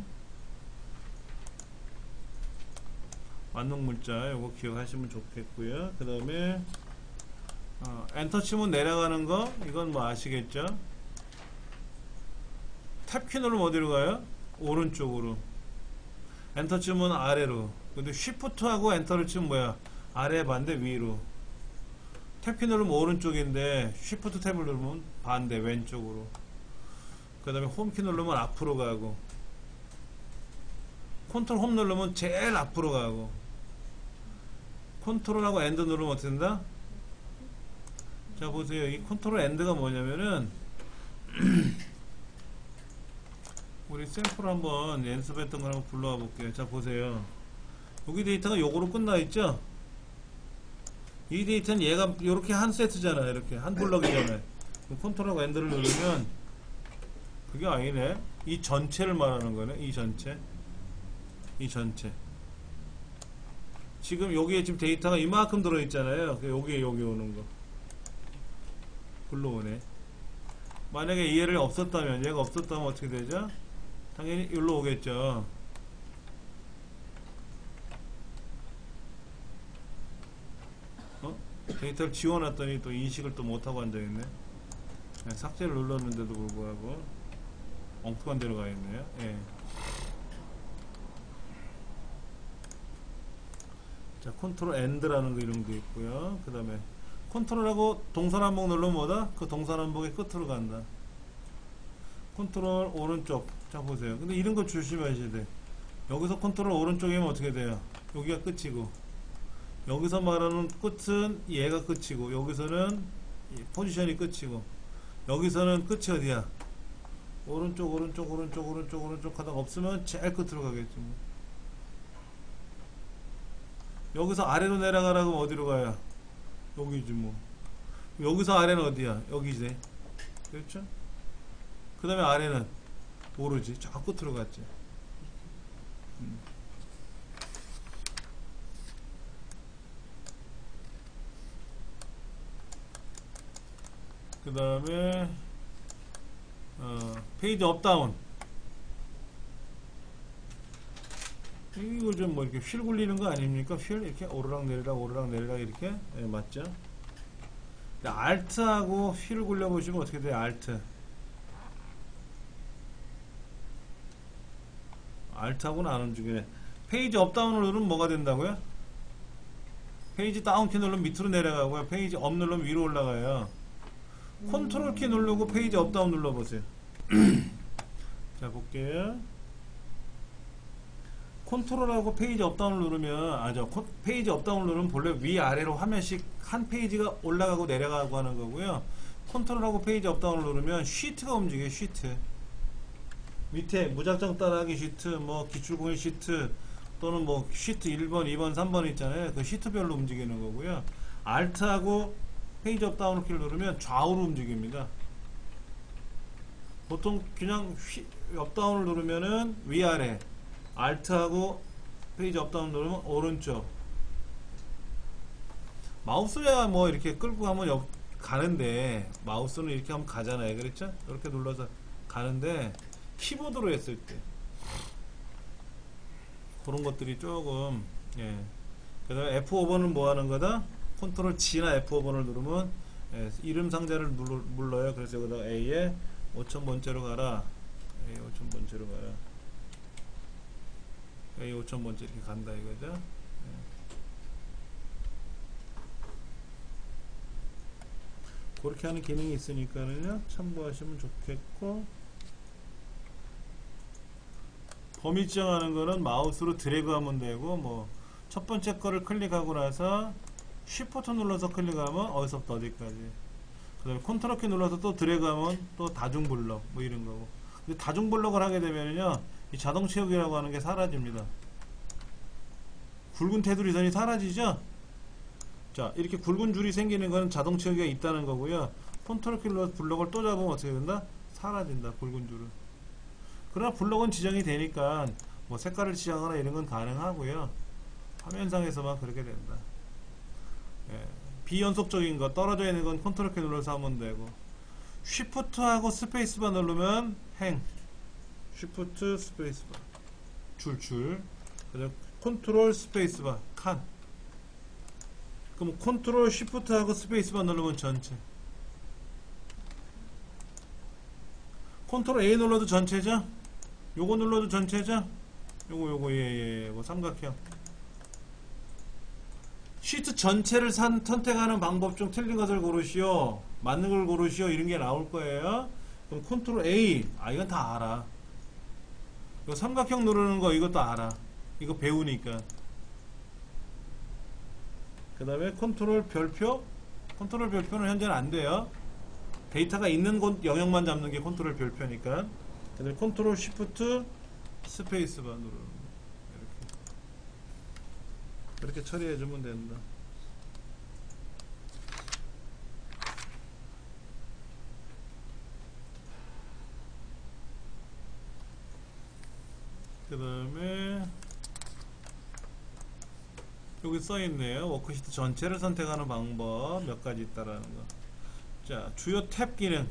Speaker 1: 완독물자 요거 기억하시면 좋겠고요. 그 다음에 엔터 치면 내려가는 거, 이건 뭐 아시겠죠? 탭키 누르면 어디로 가요? 오른쪽으로. 엔터 치면 아래로. 근데 쉬프트하고 엔터를 치면 뭐야? 아래 반대 위로. 탭키 누르면 오른쪽인데 쉬프트 탭을 누르면 반대 왼쪽으로. 그 다음에 홈키 누르면 앞으로 가고, 컨트롤 홈 누르면 제일 앞으로 가고, 컨트롤하고 엔드 누르면 어떻게 된다? 자 보세요. 이 컨트롤 엔드가 뭐냐면은 우리 샘플 한번 연습했던 걸 한번 불러와 볼게요. 자 보세요. 여기 데이터가 요거로 끝나 있죠? 이 데이터는 얘가 요렇게 한 세트잖아요. 이렇게 한 블럭이잖아요. 컨트롤하고 엔드를 누르면 그게 아니네. 이 전체를 말하는 거네. 이 전체. 지금 여기에 지금 데이터가 이만큼 들어있잖아요. 여기 오는 거. 글로 오네. 만약에 얘를 없었다면, 얘가 없었다면 어떻게 되죠? 당연히 여기로 오겠죠. 데이터를 지워놨더니 또 인식을 또 못하고 앉아있네. 네, 삭제를 눌렀는데도 불구하고 엉뚱한 데로 가있네요. 예. 자, 컨트롤 엔드라는 거 이름도 있고요. 그 다음에 컨트롤하고 동사남북 누르면 뭐다? 그 동사남북의 끝으로 간다. 컨트롤 오른쪽. 자 보세요. 근데 이런 거 조심하셔야 돼. 여기서 컨트롤 오른쪽이면 어떻게 돼요? 여기가 끝이고, 여기서 말하는 끝은 얘가 끝이고, 여기서는 포지션이 끝이고, 여기서는 끝이 어디야? 오른쪽 하다가 없으면 제일 끝으로 가겠지 뭐. 여기서 아래로 내려가라고 하면 어디로 가요? 여기지 뭐. 여기서 아래는 어디야? 여기지. 그렇죠? 그 다음에 아래는 모르지. 저 끝으로 갔지. 그 다음에 페이지 업다운. 이거 좀 뭐 이렇게 휠 굴리는 거 아닙니까? 휠 이렇게 오르락 내리락 이렇게. 네, 맞죠? 알트하고 휠을 굴려보시면 어떻게 돼요? 알트하고는 안 움직이네. 페이지 업다운을 누르면 뭐가 된다고요? 페이지 다운키 누르면 밑으로 내려가고요. 페이지 업 누르면 위로 올라가요. 컨트롤 키 누르고 페이지 업다운 눌러보세요. 자 볼게요. 컨트롤하고 페이지 업다운을 누르면 페이지 업다운을 누르면 본래 위아래로 화면씩 한 페이지가 올라가고 내려가고 하는 거고요. 컨트롤하고 페이지 업다운을 누르면 시트가 움직여요. 시트 밑에 무작정 따라하기 시트, 뭐 기출공인 시트, 또는 뭐 시트 1번, 2번, 3번 있잖아요. 그 시트별로 움직이는 거고요. Alt하고 페이지 업다운 키를 누르면 좌우로 움직입니다. 보통 그냥 업다운을 누르면은 위아래, Alt하고 페이지 업다운 누르면 오른쪽. 마우스야 뭐 이렇게 끌고 가면 가는데, 마우스는 이렇게 하면 가잖아요. 그렇죠? 이렇게 눌러서 가는데, 키보드로 했을 때 그런 것들이 조금, 예. 그 다음에 F5번은 뭐 하는 거다? 컨트롤 G나 F5번을 누르면, 예, 이름 상자를 눌러요. 그래서 여기다 A에 5000번째로 가라. A 5000번째로 가라. A 5000번째 이렇게 간다 이거죠. 예. 그렇게 하는 기능이 있으니까는요, 참고하시면 좋겠고, 범위 지정하는 거는 마우스로 드래그 하면 되고, 뭐 첫 번째 거를 클릭하고 나서 쉬프트 눌러서 클릭하면 어디서부터 어디까지, 그 다음에 컨트롤 키 눌러서 또 드래그 하면 또 다중 블럭 뭐 이런 거고. 근데 다중 블럭을 하게 되면요, 이 자동 채우기라고 하는 게 사라집니다. 굵은 테두리 선이 사라지죠. 자, 이렇게 굵은 줄이 생기는 거는 자동 채우기가 있다는 거고요. 컨트롤 키 눌러서 블럭을 또 잡으면 어떻게 된다? 사라진다, 굵은 줄은. 그러나 블록은 지정이 되니까 뭐 색깔을 지정하거나 이런 건 가능하고요. 화면상에서만 그렇게 된다. 예, 비연속적인 거 떨어져 있는 건 컨트롤 키 눌러서 하면 되고, 쉬프트하고 스페이스바 누르면 행, 쉬프트 스페이스바 줄줄, 그다음 컨트롤 스페이스바 칸. 그럼 컨트롤 쉬프트하고 스페이스바 누르면 전체. 컨트롤 A 눌러도 전체죠? 요거 눌러도 전체죠? 요거 요거 삼각형. 시트 전체를 선택하는 방법 중 틀린 것을 고르시오, 맞는 걸 고르시오, 이런 게 나올 거예요. 그럼 컨트롤 A, 이건 다 알아. 이거 삼각형 누르는 거 이것도 알아. 이거 배우니까. 그 다음에 컨트롤 별표. 컨트롤 별표는 현재는 안 돼요. 데이터가 있는 곳 영역만 잡는 게 컨트롤 별표니까. 그 다음에 컨트롤 쉬프트 스페이스바 누르는 거. 이렇게 처리해주면 된다. 그 다음에 여기 써있네요. 워크시트 전체를 선택하는 방법 몇 가지 있다라는 거. 자, 주요 탭 기능.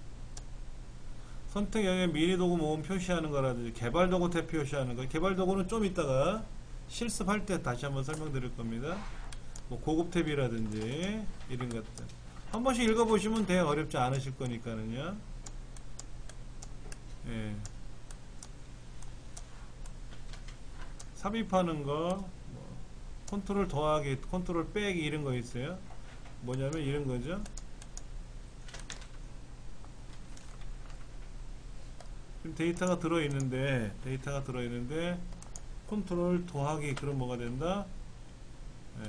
Speaker 1: 선택 영역 미니 도구 모음 표시하는 거라든지 개발 도구 탭 표시하는 거. 개발 도구는 좀 이따가 실습할 때 다시 한번 설명드릴 겁니다. 뭐 고급 탭이라든지 이런 것들 한 번씩 읽어보시면 돼. 어렵지 않으실 거니까는요. 예. 삽입하는 거, 뭐 컨트롤 더하기, 컨트롤 빼기 이런 거 있어요. 뭐냐면 이런 거죠. 지금 데이터가 들어있는데 컨트롤 더하기, 그럼 뭐가 된다? 예.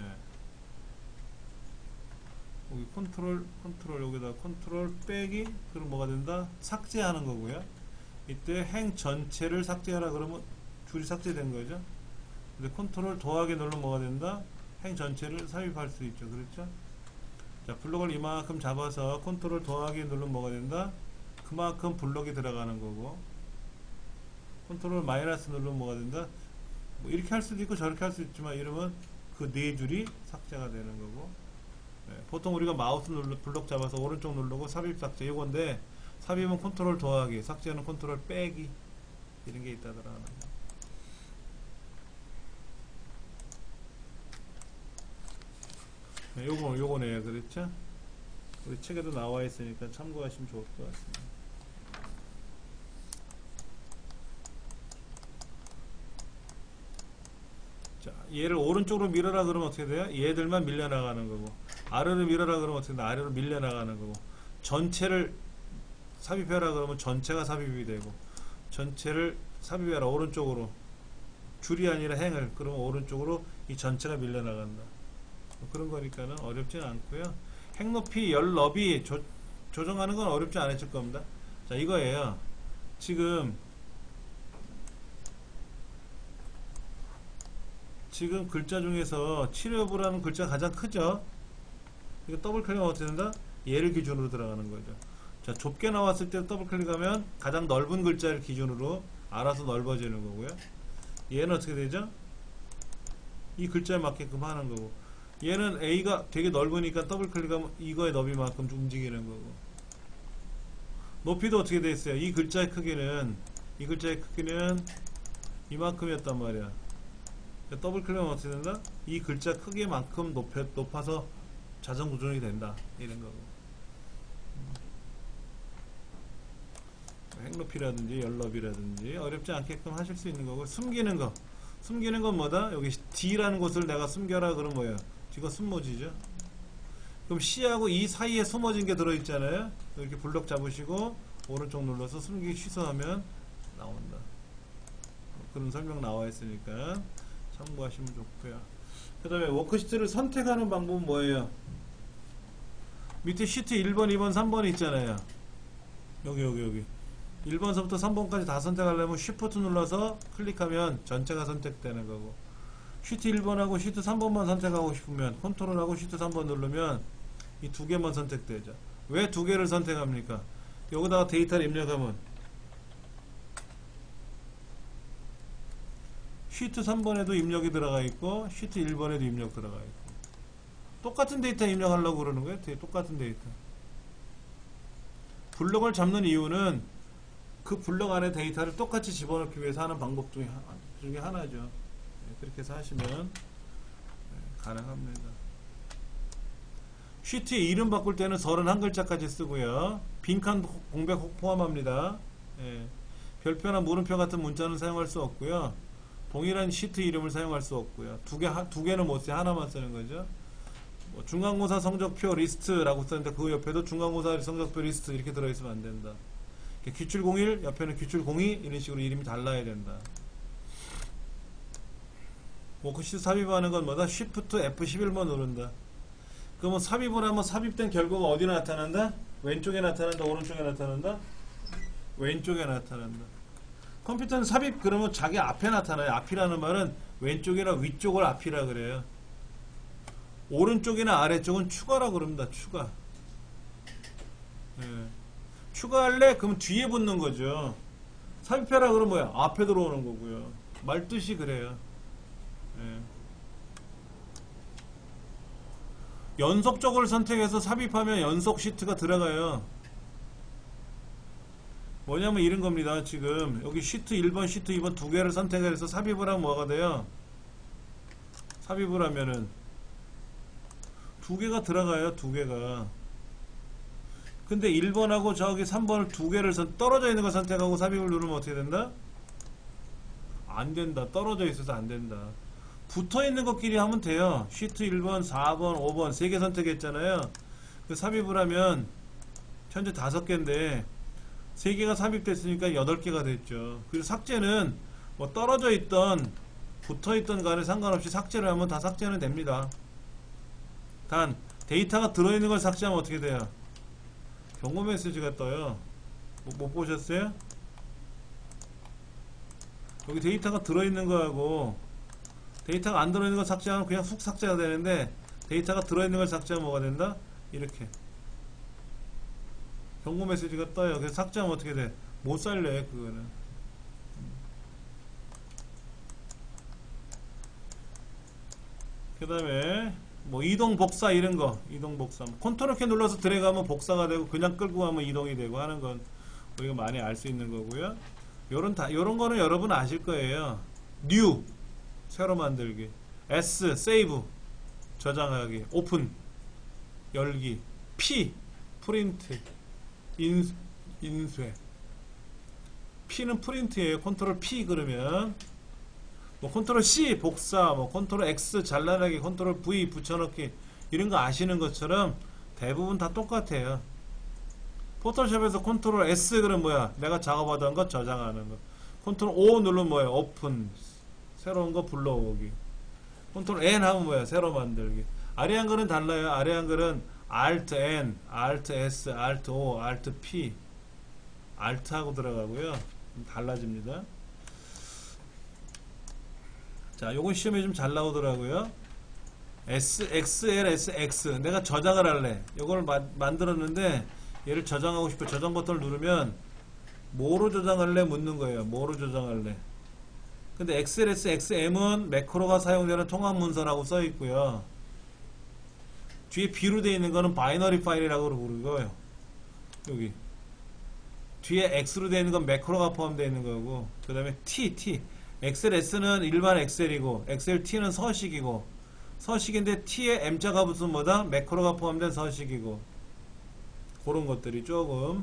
Speaker 1: 여기 컨트롤 여기다 컨트롤 빼기, 그럼 뭐가 된다? 삭제하는 거고요. 이때 행 전체를 삭제하라 그러면 줄이 삭제된 거죠. 근데 컨트롤 더하기 누르면 뭐가 된다? 행 전체를 삽입할 수 있죠. 그렇죠? 자, 블록을 이만큼 잡아서 컨트롤 더하기 누르면 뭐가 된다? 그만큼 블록이 들어가는 거고, 컨트롤 마이너스 누르면 뭐가 된다? 뭐 이렇게 할 수도 있고 저렇게 할 수 있지만, 이러면 그 네 줄이 삭제가 되는 거고. 네, 보통 우리가 마우스 블록 잡아서 오른쪽 누르고 삽입 삭제 이건데, 삽입은 컨트롤 더하기, 삭제는 컨트롤 빼기, 이런 게 있다더라. 네, 요거네요. 그렇죠? 우리 책에도 나와 있으니까 참고하시면 좋을 것 같습니다. 자, 얘를 오른쪽으로 밀어라 그러면 어떻게 돼요? 얘들만 밀려나가는 거고, 아래로 밀어라 그러면 어떻게 돼요? 아래로 밀려나가는 거고, 전체를 삽입해라 그러면 전체가 삽입이 되고, 전체를 삽입해라 오른쪽으로, 줄이 아니라 행을, 그러면 오른쪽으로 이 전체가 밀려나간다. 그런 거니까는 어렵지는 않고요. 행 높이, 열 너비 조정하는 건 어렵지 않으실 겁니다. 자, 이거예요. 지금 글자 중에서 치료부라는 글자가 가장 크죠? 이거 더블 클릭하면 어떻게 된다? 얘를 기준으로 들어가는 거죠. 자, 좁게 나왔을 때 더블 클릭하면 가장 넓은 글자를 기준으로 알아서 넓어지는 거고요. 얘는 어떻게 되죠? 이 글자에 맞게끔 하는 거고, 얘는 A가 되게 넓으니까 더블 클릭하면 이거의 너비만큼 움직이는 거고, 높이도 어떻게 돼 있어요? 이 글자의 크기는 이만큼이었단 말이야. 더블 클릭하면 어떻게 된다? 이 글자 크기만큼 높아서 자동 조정이 된다, 이런 거고. 행높이라든지 열높이라든지 어렵지 않게끔 하실 수 있는 거고, 숨기는 건 뭐다? 여기 D라는 곳을 내가 숨겨라. 그럼 뭐예요? 이거 숨모지죠. 그럼 C하고 E 사이에 숨어진 게 들어있잖아요. 이렇게 블럭 잡으시고 오른쪽 눌러서 숨기기 취소하면 나온다. 그런 설명 나와 있으니까 참고하시면 좋고요. 그 다음에 워크시트를 선택하는 방법은 뭐예요? 밑에 시트 1번, 2번, 3번 있잖아요. 여기 1번서부터 3번까지 다 선택하려면 Shift 눌러서 클릭하면 전체가 선택되는 거고, 시트 1번하고 시트 3번만 선택하고 싶으면 컨트롤하고 시트 3번 누르면 이 두 개만 선택되죠. 왜 두 개를 선택합니까? 여기다가 데이터를 입력하면 시트 3번에도 입력이 들어가 있고 시트 1번에도 입력 들어가 있고, 똑같은 데이터 입력하려고 그러는 거예요. 똑같은 데이터. 블럭을 잡는 이유는 그 블럭 안에 데이터를 똑같이 집어넣기 위해서 하는 방법 중에 하나죠. 그렇게 해서 하시면 가능합니다. 시트의 이름 바꿀 때는 31글자까지 쓰고요. 빈칸 공백 포함합니다. 별표나 물음표 같은 문자는 사용할 수 없고요. 동일한 시트 이름을 사용할 수 없고요. 두 개는 못 써요. 하나만 쓰는 거죠. 뭐 중간고사 성적표 리스트라고 썼는데 그 옆에도 중간고사 성적표 리스트 이렇게 들어있으면 안 된다. 규출 01 옆에는 규출 02 이런 식으로 이름이 달라야 된다. 워크시트 삽입하는 건 뭐다? Shift F11번 누른다. 그러면 삽입을 하면 삽입된 결과가 어디 나타난다? 왼쪽에 나타난다? 오른쪽에 나타난다? 왼쪽에 나타난다. 컴퓨터는 삽입 그러면 자기 앞에 나타나요. 앞이라는 말은 왼쪽이나 위쪽을 앞이라 그래요. 오른쪽이나 아래쪽은 추가라고 그럽니다. 추가. 추가할래? 그러면 뒤에 붙는 거죠. 삽입해라 그러면 뭐야? 앞에 들어오는 거고요. 말뜻이 그래요. 연속적으로 선택해서 삽입하면 연속 시트가 들어가요. 뭐냐면 이런 겁니다. 지금 여기 시트 1번, 시트 2번 두 개를 선택해서 삽입을 하면 뭐가 돼요? 삽입을 하면은 두 개가 들어가요. 두 개가. 근데 1번하고 저기 3번을 두 개를 떨어져 있는 걸 선택하고 삽입을 누르면 어떻게 된다? 안 된다. 떨어져 있어서 안 된다. 붙어 있는 것끼리 하면 돼요. 시트 1번, 4번, 5번 세 개 선택했잖아요. 그 삽입을 하면 현재 5개인데 3개가 삽입됐으니까 8개가 됐죠. 그리고 삭제는 뭐 떨어져 있던 붙어 있던 간에 상관없이 삭제를 하면 다 삭제는 됩니다. 단 데이터가 들어있는 걸 삭제하면 어떻게 돼요? 경고 메시지가 떠요. 못 보셨어요? 여기 데이터가 들어있는 거하고 데이터가 안 들어있는 걸 삭제하면 그냥 쑥 삭제가 되는데, 데이터가 들어있는 걸 삭제하면 뭐가 된다? 이렇게 경고 메시지가 떠요. 그래서 삭제하면 어떻게 돼? 못 살려요. 그거는. 그 다음에 뭐 이동 복사 이런 거, 이동 복사 컨트롤 키 눌러서 드래그하면 복사가 되고 그냥 끌고 가면 이동이 되고 하는 건 우리가 많이 알 수 있는 거고요. 요런 거는 여러분 아실 거예요. 뉴 새로 만들기, S 세이브 저장하기, 오픈 열기, P 프린트 인쇄. P는 프린트예요. 컨트롤 P 그러면 뭐 컨트롤 C 복사, 뭐 컨트롤 X 잘라내기, 컨트롤 V 붙여넣기 이런 거 아시는 것처럼 대부분 다 똑같아요. 포토샵에서 컨트롤 S 그러면 뭐야? 내가 작업하던 거 저장하는 거. 컨트롤 O 누르면 뭐야? 오픈 새로운 거 불러오기. 컨트롤 N 하면 뭐야? 새로 만들기. 아래 한글은 달라요. 아래 한글은 Alt N, Alt S, Alt O, Alt P, Alt하고 들어가고요. 좀 달라집니다. 자, 요건 시험에 좀 잘 나오더라고요. S, XL, S, X. 내가 저장을 할래. 요걸 만들었는데 얘를 저장하고 싶어. 저장 버튼을 누르면 뭐로 저장할래? 묻는 거예요. 뭐로 저장할래? 근데 XLS, XM은 매크로가 사용되는 통합 문서라고 써 있고요. 뒤에 B로 되어 있는 거는 바이너리 파일이라고 부르고요. 여기 뒤에 X로 되어 있는 건 매크로가 포함되어 있는 거고, 그 다음에 T. XLS는 일반 엑셀이고 XLT는 서식이고, 서식인데 T에 M자가 붙은 뭐다? 매크로가 포함된 서식이고, 그런 것들이 조금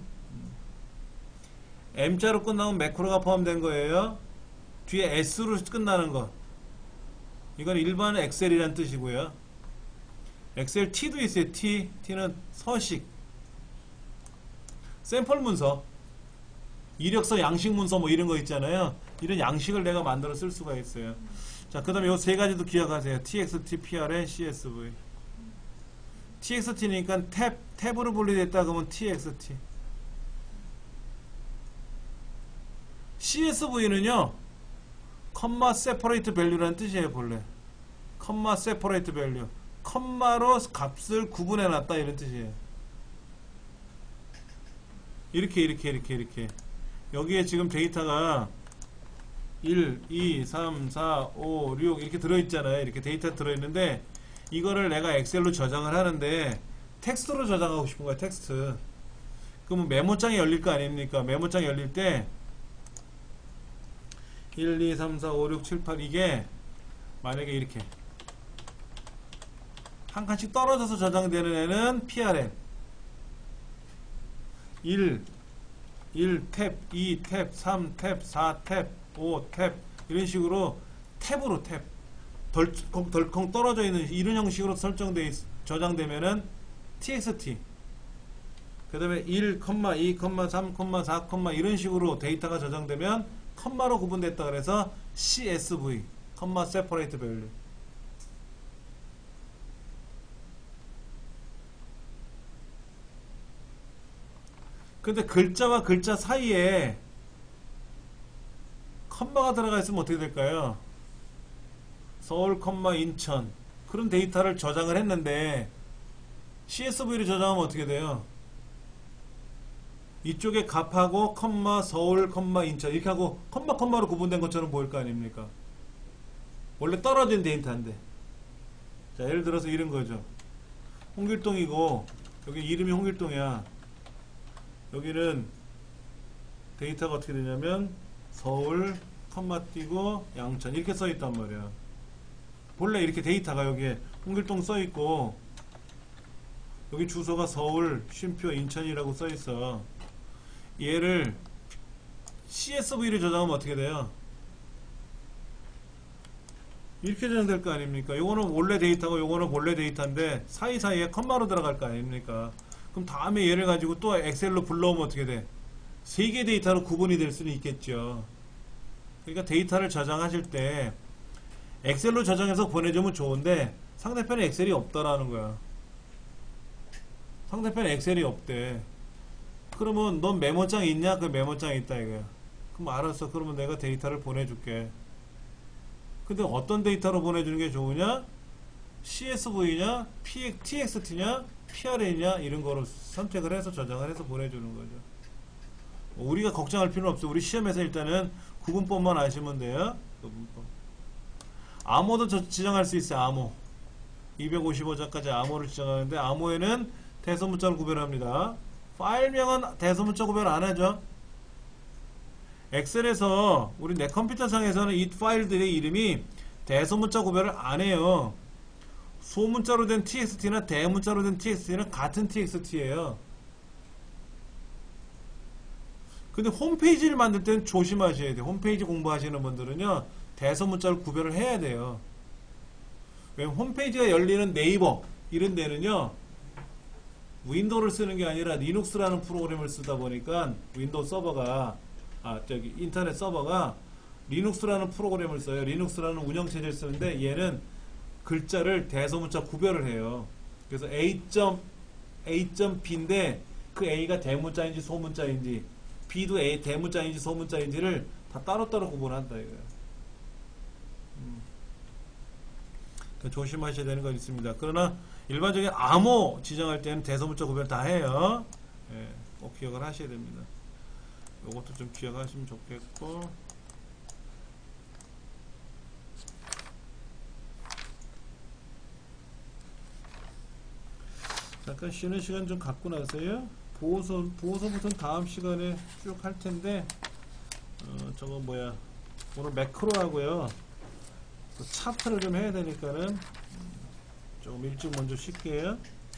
Speaker 1: M자로 끝나면 매크로가 포함된 거예요. 뒤에 S로 끝나는 거, 이건 일반 엑셀이란 뜻이고요. XLT도 있어요. T는 서식, 샘플 문서, 이력서, 양식 문서 뭐 이런 거 있잖아요. 이런 양식을 내가 만들어 쓸 수가 있어요. 자, 그 다음에 요 세 가지도 기억하세요. TXT, PRN, CSV. TXT니까 탭으로 분리됐다 그러면 TXT. CSV는요, 컴마 세퍼레이트 밸류라는 뜻이에요. 본래 컴마 세퍼레이트 밸류, 컴마로 값을 구분해 놨다 이런 뜻이에요. 이렇게 여기에 지금 데이터가 1, 2, 3, 4, 5, 6 이렇게 들어있잖아요. 이렇게 데이터 들어있는데 이거를 내가 엑셀로 저장을 하는데 텍스트로 저장하고 싶은 거야. 텍스트. 그러면 메모장이 열릴 거 아닙니까? 메모장이 열릴 때 1, 2, 3, 4, 5, 6, 7, 8 이게 만약에 이렇게 한 칸씩 떨어져서 저장되는 애는 PRN 1 탭, 2 탭, 3 탭, 4 탭, 5 탭 이런 식으로 탭으로 탭 덜컹 떨어져 있는 이런 형식으로 저장되면은 TXT. 그 다음에 1, 2, 3, 4, 이런 식으로 데이터가 저장되면 컴마로 구분됐다 그래서 CSV, 컴마 세퍼레이트 밸류. 근데 글자와 글자 사이에 컴마가 들어가 있으면 어떻게 될까요? 서울, 인천 그런 데이터를 저장을 했는데 CSV를 저장하면 어떻게 돼요? 이쪽에 값하고 서울, 인천 이렇게 하고 컴마로 구분된 것처럼 보일 거 아닙니까? 원래 떨어진 데이터인데. 자, 예를 들어서 이런 거죠. 홍길동이고 여기 이름이 홍길동이야. 여기는 데이터가 어떻게 되냐면 서울, 띄고 양천 이렇게 써있단 말이야. 본래 이렇게 데이터가 여기에 홍길동 써있고 여기 주소가 서울, 쉼표, 인천이라고 써있어. 얘를 CSV를 저장하면 어떻게 돼요? 이렇게 저장될 거 아닙니까? 요거는 원래 데이터고 요거는 본래 데이터인데 사이사이에 컴마로 들어갈 거 아닙니까? 그럼 다음에 얘를 가지고 또 엑셀로 불러오면 어떻게 돼? 세 개 데이터로 구분이 될 수는 있겠죠. 그러니까 데이터를 저장하실 때 엑셀로 저장해서 보내주면 좋은데 상대편에 엑셀이 없다라는 거야. 상대편에 엑셀이 없대. 그러면 넌 메모장 있냐? 그 메모장 있다 이거야. 그럼 알았어. 그러면 내가 데이터를 보내줄게. 근데 어떤 데이터로 보내주는 게 좋으냐? CSV냐? TXT냐? PRN이냐? 이런 거로 선택을 해서 저장을 해서 보내주는 거죠. 우리가 걱정할 필요는 없어. 우리 시험에서 일단은 구분법만 아시면 돼요. 구분법. 암호도 지정할 수 있어요. 암호 255자까지 암호를 지정하는데 암호에는 대소문자를 구별합니다. 파일명은 대소문자 구별 안하죠. 엑셀에서 우리 내 컴퓨터상에서는 이 파일들의 이름이 대소문자 구별을 안해요. 소문자로 된 txt나 대문자로 된 txt는 같은 txt예요. 근데 홈페이지를 만들 때는 조심하셔야 돼요. 홈페이지 공부하시는 분들은요 대소문자를 구별을 해야 돼요. 왜냐면 홈페이지가 열리는 네이버 이런 데는요 윈도우를 쓰는 게 아니라 리눅스라는 프로그램을 쓰다 보니까 윈도우 서버가 인터넷 서버가 리눅스라는 프로그램을 써요. 리눅스라는 운영체제를 쓰는데 얘는 글자를 대소문자 구별을 해요. 그래서 A. A.B인데 그 A가 대문자인지 소문자인지 B도 A 대문자인지 소문자인지를 다 따로따로 구분한다 이거예요. 조심하셔야 되는 건 있습니다. 그러나 일반적인 암호 지정할 때는 대소문자 구별 다 해요. 예, 꼭 기억을 하셔야 됩니다. 이것도 좀 기억하시면 좋겠고, 잠깐 쉬는 시간 좀 갖고 나서요. 보호소부터는 다음 시간에 쭉 할 텐데, 저거 뭐야, 오늘 매크로 하고요. 또 차트를 좀 해야 되니까는 조금 일찍 먼저 쉴게요.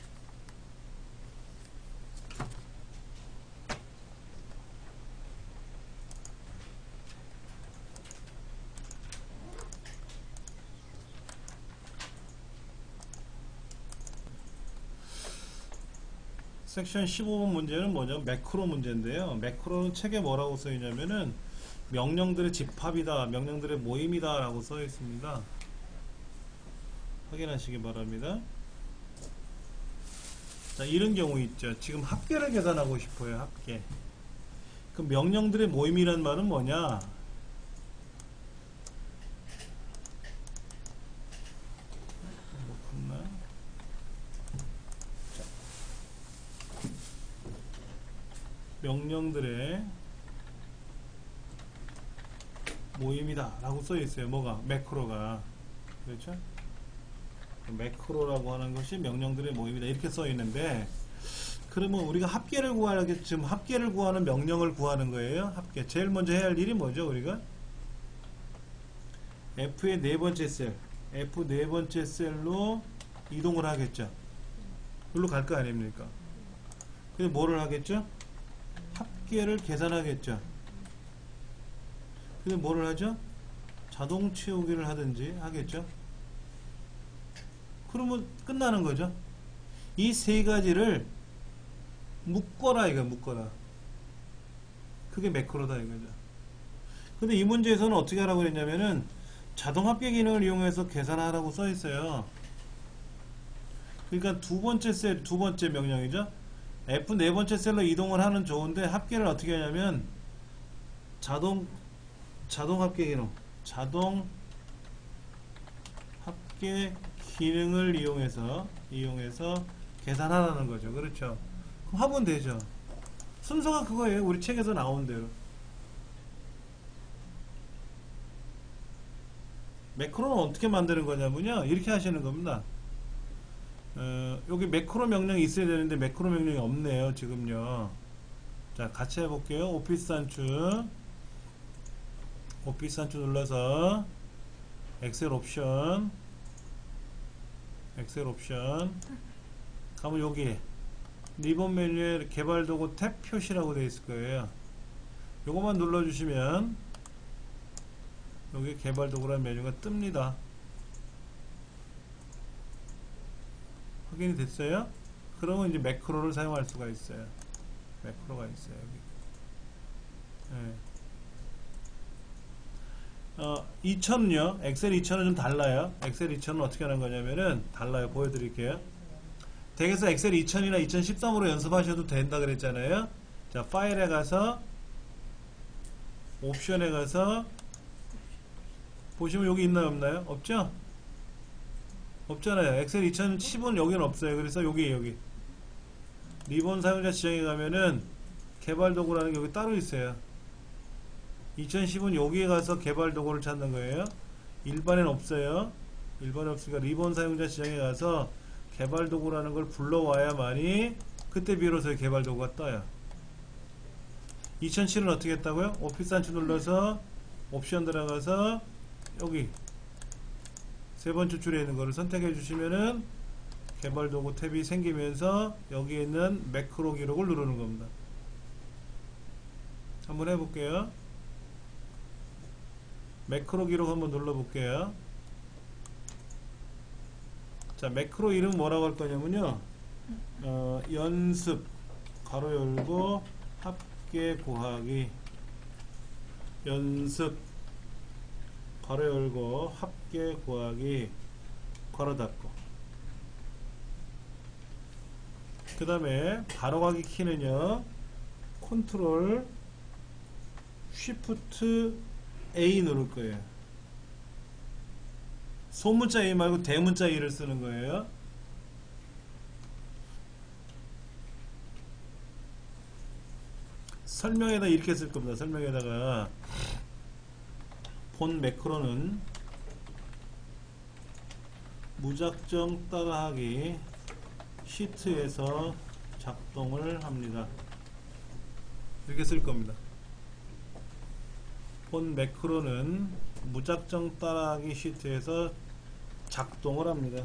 Speaker 1: 섹션 15번 문제는 뭐냐? 매크로 문제인데요. 매크로는 책에 뭐라고 써 있냐면은 명령들의 집합이다, 명령들의 모임이다 라고 써 있습니다. 확인하시기 바랍니다. 자, 이런 경우 있죠. 지금 합계를 계산하고 싶어요. 합계. 그 명령들의 모임이란 말은 뭐냐? 명령들의 모임이다 라고 써 있어요. 뭐가? 매크로가. 그렇죠? 매크로라고 하는 것이 명령들의 모임이다 이렇게 써 있는데, 그러면 우리가 합계를 구하는, 지금 합계를 구하는 명령을 구하는 거예요. 합계. 제일 먼저 해야 할 일이 뭐죠? 우리가 F의 네 번째 셀, F 네 번째 셀로 이동을 하겠죠. 여기로 갈 거 아닙니까? 그래서 뭐를 하겠죠? 합계를 계산하겠죠. 그래서 뭐를 하죠? 자동 채우기를 하든지 하겠죠. 그러면 끝나는 거죠. 이 세 가지를 묶어라 이거, 묶어라. 그게 매크로다 이거죠. 근데 이 문제에서는 어떻게 하라고 그랬냐면은 자동 합계 기능을 이용해서 계산하라고 써 있어요. 그러니까 두 번째 셀, 두 번째 명령이죠. F 네 번째 셀로 이동을 하는 좋은데, 합계를 어떻게 하냐면 자동 합계 기능, 자동 합계 기능을 이용해서 계산하라는 거죠. 그렇죠? 그럼 하면 되죠. 순서가 그거예요. 우리 책에서 나온 대로. 매크로는 어떻게 만드는 거냐면요, 이렇게 하시는 겁니다. 여기 매크로 명령이 있어야 되는데 매크로 명령이 없네요 지금요. 자, 같이 해볼게요. 오피스 단추 눌러서 엑셀 옵션 가면 여기 리본 메뉴에 개발 도구 탭 표시라고 되어 있을 거예요. 요것만 눌러주시면 여기 개발 도구라는 메뉴가 뜹니다. 확인이 됐어요? 그러면 이제 매크로를 사용할 수가 있어요. 매크로가 있어요, 여기. 2000은요, 엑셀 2000은 좀 달라요. 엑셀 2000은 어떻게 하는 거냐면은, 달라요. 보여드릴게요. 댁에서 엑셀 2000이나 2013으로 연습하셔도 된다 그랬잖아요. 자, 파일에 가서, 옵션에 가서, 보시면 여기 있나요, 없나요? 없죠? 없잖아요. 엑셀 2010은 여기는 없어요. 그래서 여기 리본 사용자 지정에 가면은 개발 도구라는 게 여기 따로 있어요. 2010은 여기에 가서 개발 도구를 찾는 거예요. 일반엔 없어요. 일반에 없으니까 리본 사용자 지정에 가서 개발 도구라는 걸 불러와야만이 그때 비로소 개발 도구가 떠요. 2007은 어떻게 했다고요? 오피스 단추 눌러서 옵션 들어가서 여기 세 번째 줄에 있는 거를 선택해 주시면은 개발 도구 탭이 생기면서 여기에 있는 매크로 기록을 누르는 겁니다. 한번 해볼게요. 매크로 기록 한번 눌러볼게요. 자, 매크로 이름 뭐라고 할 거냐면요, 연습 가로 열고 합계 구하기, 연습 가로 열고 합계 구하기 괄호 닫고. 그 다음에 바로가기 키는요, 컨트롤 쉬프트 A 누를 거예요. 소문자 A 말고 대문자 E를 쓰는 거예요. 설명에다 이렇게 쓸 겁니다. 설명에다가 본 매크로는 무작정 따라하기 시트에서 작동을 합니다. 이렇게 쓸 겁니다. 본 매크로는 무작정 따라하기 시트에서 작동을 합니다.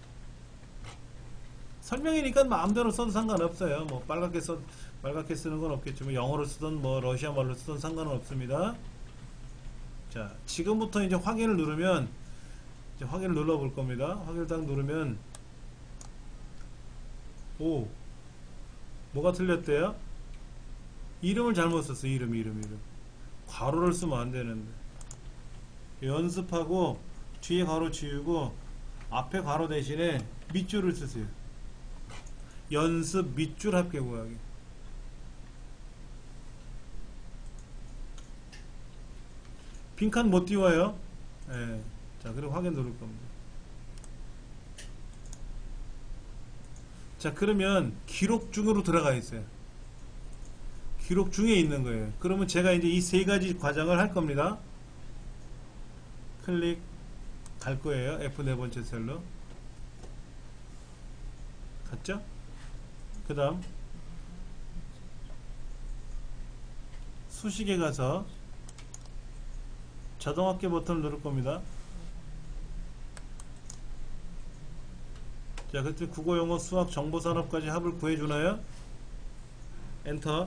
Speaker 1: 설명이니까 마음대로 써도 상관없어요. 뭐 빨갛게 쓰는 건 없겠지만 영어로 쓰든 뭐 러시아 말로 쓰든 상관은 없습니다. 자, 지금부터 이제 확인을 누르면, 이제 확인을 눌러 볼 겁니다. 확인을 딱 누르면, 오, 뭐가 틀렸대요? 이름을 잘못 썼어. 이름. 괄호를 쓰면 안 되는데. 연습하고 뒤에 괄호 지우고 앞에 괄호 대신에 밑줄을 쓰세요. 연습 밑줄 합계 구하기. 빈칸 못 띄워요. 예. 자, 그리고 확인 누를 겁니다. 자, 그러면 기록 중으로 들어가 있어요. 기록 중에 있는 거예요. 그러면 제가 이제 이 세 가지 과정을 할 겁니다. 클릭 갈 거예요. F 네 번째 셀로. 갔죠? 그 다음 수식에 가서 자동합계 버튼을 누를 겁니다. 자, 그때 국어, 영어, 수학, 정보산업까지 합을 구해주나요? 엔터.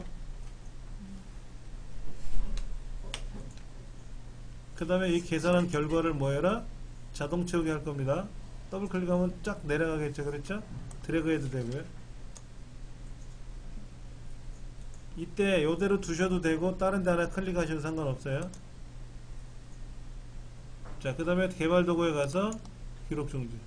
Speaker 1: 그 다음에 이 계산한 결과를 뭐 해라? 자동 채우기 할 겁니다. 더블 클릭하면 쫙 내려가겠죠. 그렇죠? 드래그 해도 되고요. 이때 요대로 두셔도 되고 다른 데 하나 클릭하셔도 상관없어요. 자, 그 다음에 개발 도구에 가서 기록 중지.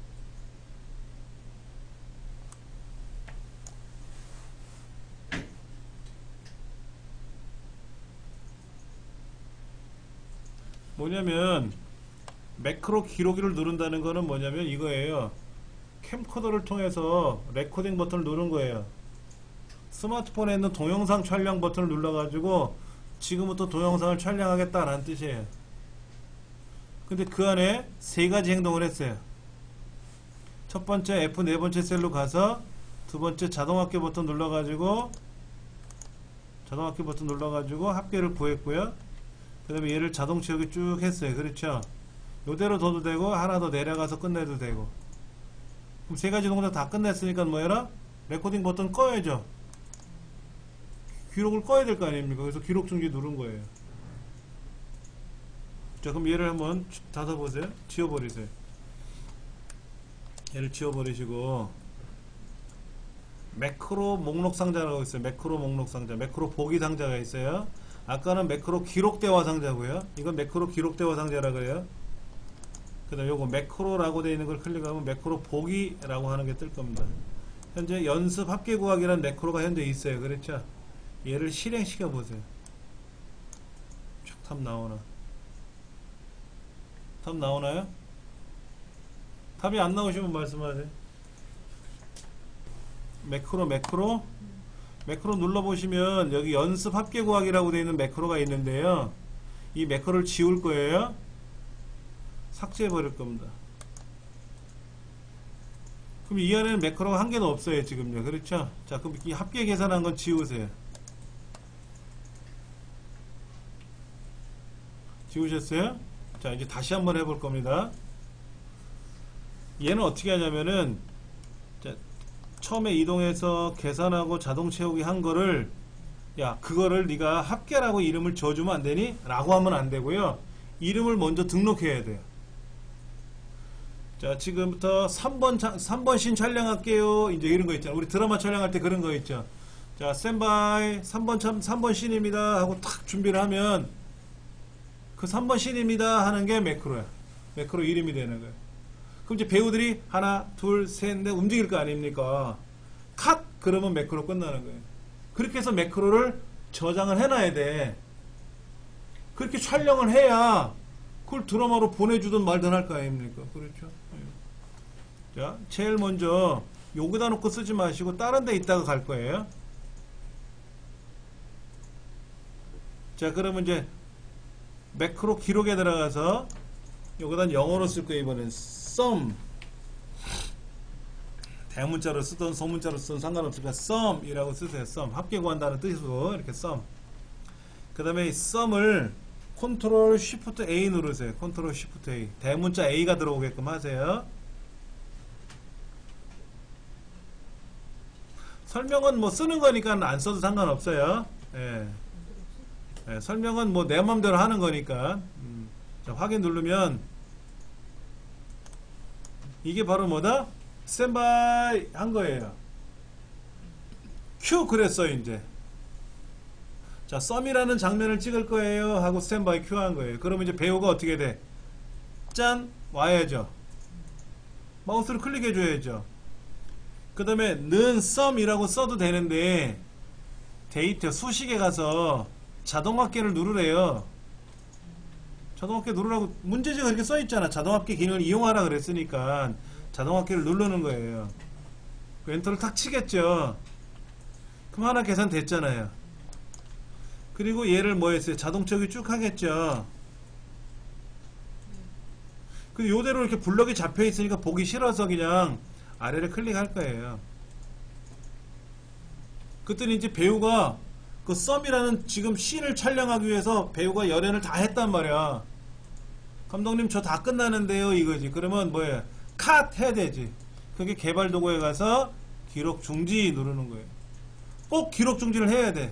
Speaker 1: 뭐냐면 매크로 기록기를 누른다는 거는 뭐냐면 이거예요. 캠코더를 통해서 레코딩 버튼을 누른 거예요. 스마트폰에 있는 동영상 촬영 버튼을 눌러가지고 지금부터 동영상을 촬영하겠다라는 뜻이에요. 근데 그 안에 세 가지 행동을 했어요. 첫 번째 F 네 번째 셀로 가서 두 번째 자동합계 버튼 눌러가지고 합계를 구했고요. 그 다음에 얘를 자동 채우기 쭉 했어요. 그렇죠? 요대로 둬도 되고 하나 더 내려가서 끝내도 되고. 그럼 세 가지 동작 다 끝냈으니까 뭐 해라? 레코딩 버튼 꺼야죠. 기록을 꺼야 될 거 아닙니까? 그래서 기록 중지 누른 거예요. 자, 그럼 얘를 한번 닫아보세요. 지워버리세요. 얘를 지워버리시고 매크로 목록 상자라고 있어요. 매크로 목록 상자, 매크로 보기 상자가 있어요. 아까는 매크로 기록 대화 상자고요. 이건 매크로 기록 대화 상자라 그래요. 그 다음 요거 매크로라고 되어 있는 걸 클릭하면 매크로 보기라고 하는 게 뜰 겁니다. 현재 연습 합계 구하기라는 매크로가 현재 있어요. 그렇죠? 얘를 실행시켜 보세요. 탁 나오나? 답 나오나요? 답이 안 나오시면 말씀하세요. 매크로 눌러보시면 여기 연습 합계 구하기라고 되어 있는 매크로가 있는데요. 이 매크로를 지울 거예요. 삭제해 버릴 겁니다. 그럼 이 안에는 매크로가 한 개도 없어요. 지금요. 그렇죠? 자, 그럼 이 합계 계산한 건 지우세요. 지우셨어요? 자, 이제 다시 한번 해볼 겁니다. 얘는 어떻게 하냐면은, 자, 처음에 이동해서 계산하고 자동 채우기 한 거를, 야, 그거를 네가 합계라고 이름을 지어주면 안 되니? 라고 하면 안 되고요. 이름을 먼저 등록해야 돼요. 자, 지금부터 3번 씬 촬영할게요. 이제 이런 거 있잖아요. 우리 드라마 촬영할 때 그런 거 있죠. 자, 스탠바이 3번 씬입니다. 하고 탁 준비를 하면, 그 3번 씬입니다 하는 게 매크로야. 매크로 이름이 되는 거예요. 그럼 이제 배우들이 하나, 둘, 셋, 넷 움직일 거 아닙니까? 컷! 그러면 매크로 끝나는 거예요. 그렇게 해서 매크로를 저장을 해놔야 돼. 그렇게 촬영을 해야 그걸 드라마로 보내주든 말든 할 거 아닙니까? 그렇죠? 자, 제일 먼저 여기다 놓고 쓰지 마시고 다른 데 있다가 갈 거예요. 자, 그러면 이제 매크로 기록에 들어가서 여기다 영어로 쓸 거예요. 이번엔 sum. 대문자로 쓰든 소문자로 쓰든 상관없으니까 sum이라고 쓰세요. sum. 합계 구한다는 뜻으로 이렇게 sum. 그 다음에 sum을 컨트롤 쉬프트 A 누르세요. 컨트롤 쉬프트 A. 대문자 A가 들어오게끔 하세요. 설명은 뭐 쓰는 거니까 안 써도 상관없어요. 예. 예, 설명은 뭐 내 맘대로 하는 거니까. 자, 확인 누르면 이게 바로 뭐다? 스탠바이 한 거예요. 큐 그랬어요. 이제 자, 썸이라는 장면을 찍을 거예요 하고 스탠바이 큐 한 거예요. 그러면 이제 배우가 어떻게 돼? 짠! 와야죠. 마우스를 클릭해 줘야죠. 그 다음에 는 썸이라고 써도 되는데 데이터 수식에 가서 자동합계를 누르래요. 자동합계 누르라고 문제지가 이렇게 써있잖아. 자동합계 기능을 이용하라 그랬으니까 자동합계를 누르는 거예요. 그 엔터를 탁 치겠죠. 그럼 하나 계산됐잖아요. 그리고 얘를 뭐 했어요? 자동적이 쭉 하겠죠. 그 요대로 이렇게 블럭이 잡혀 있으니까 보기 싫어서 그냥 아래를 클릭할 거예요. 그때는 이제 배우가 그 썸이라는 지금 씬을 촬영하기 위해서 배우가 열연을 다 했단 말이야. 감독님 저 다 끝나는데요 이거지. 그러면 뭐예요? 컷 해야 되지. 그게 개발 도구에 가서 기록 중지 누르는 거예요. 꼭 기록 중지를 해야 돼.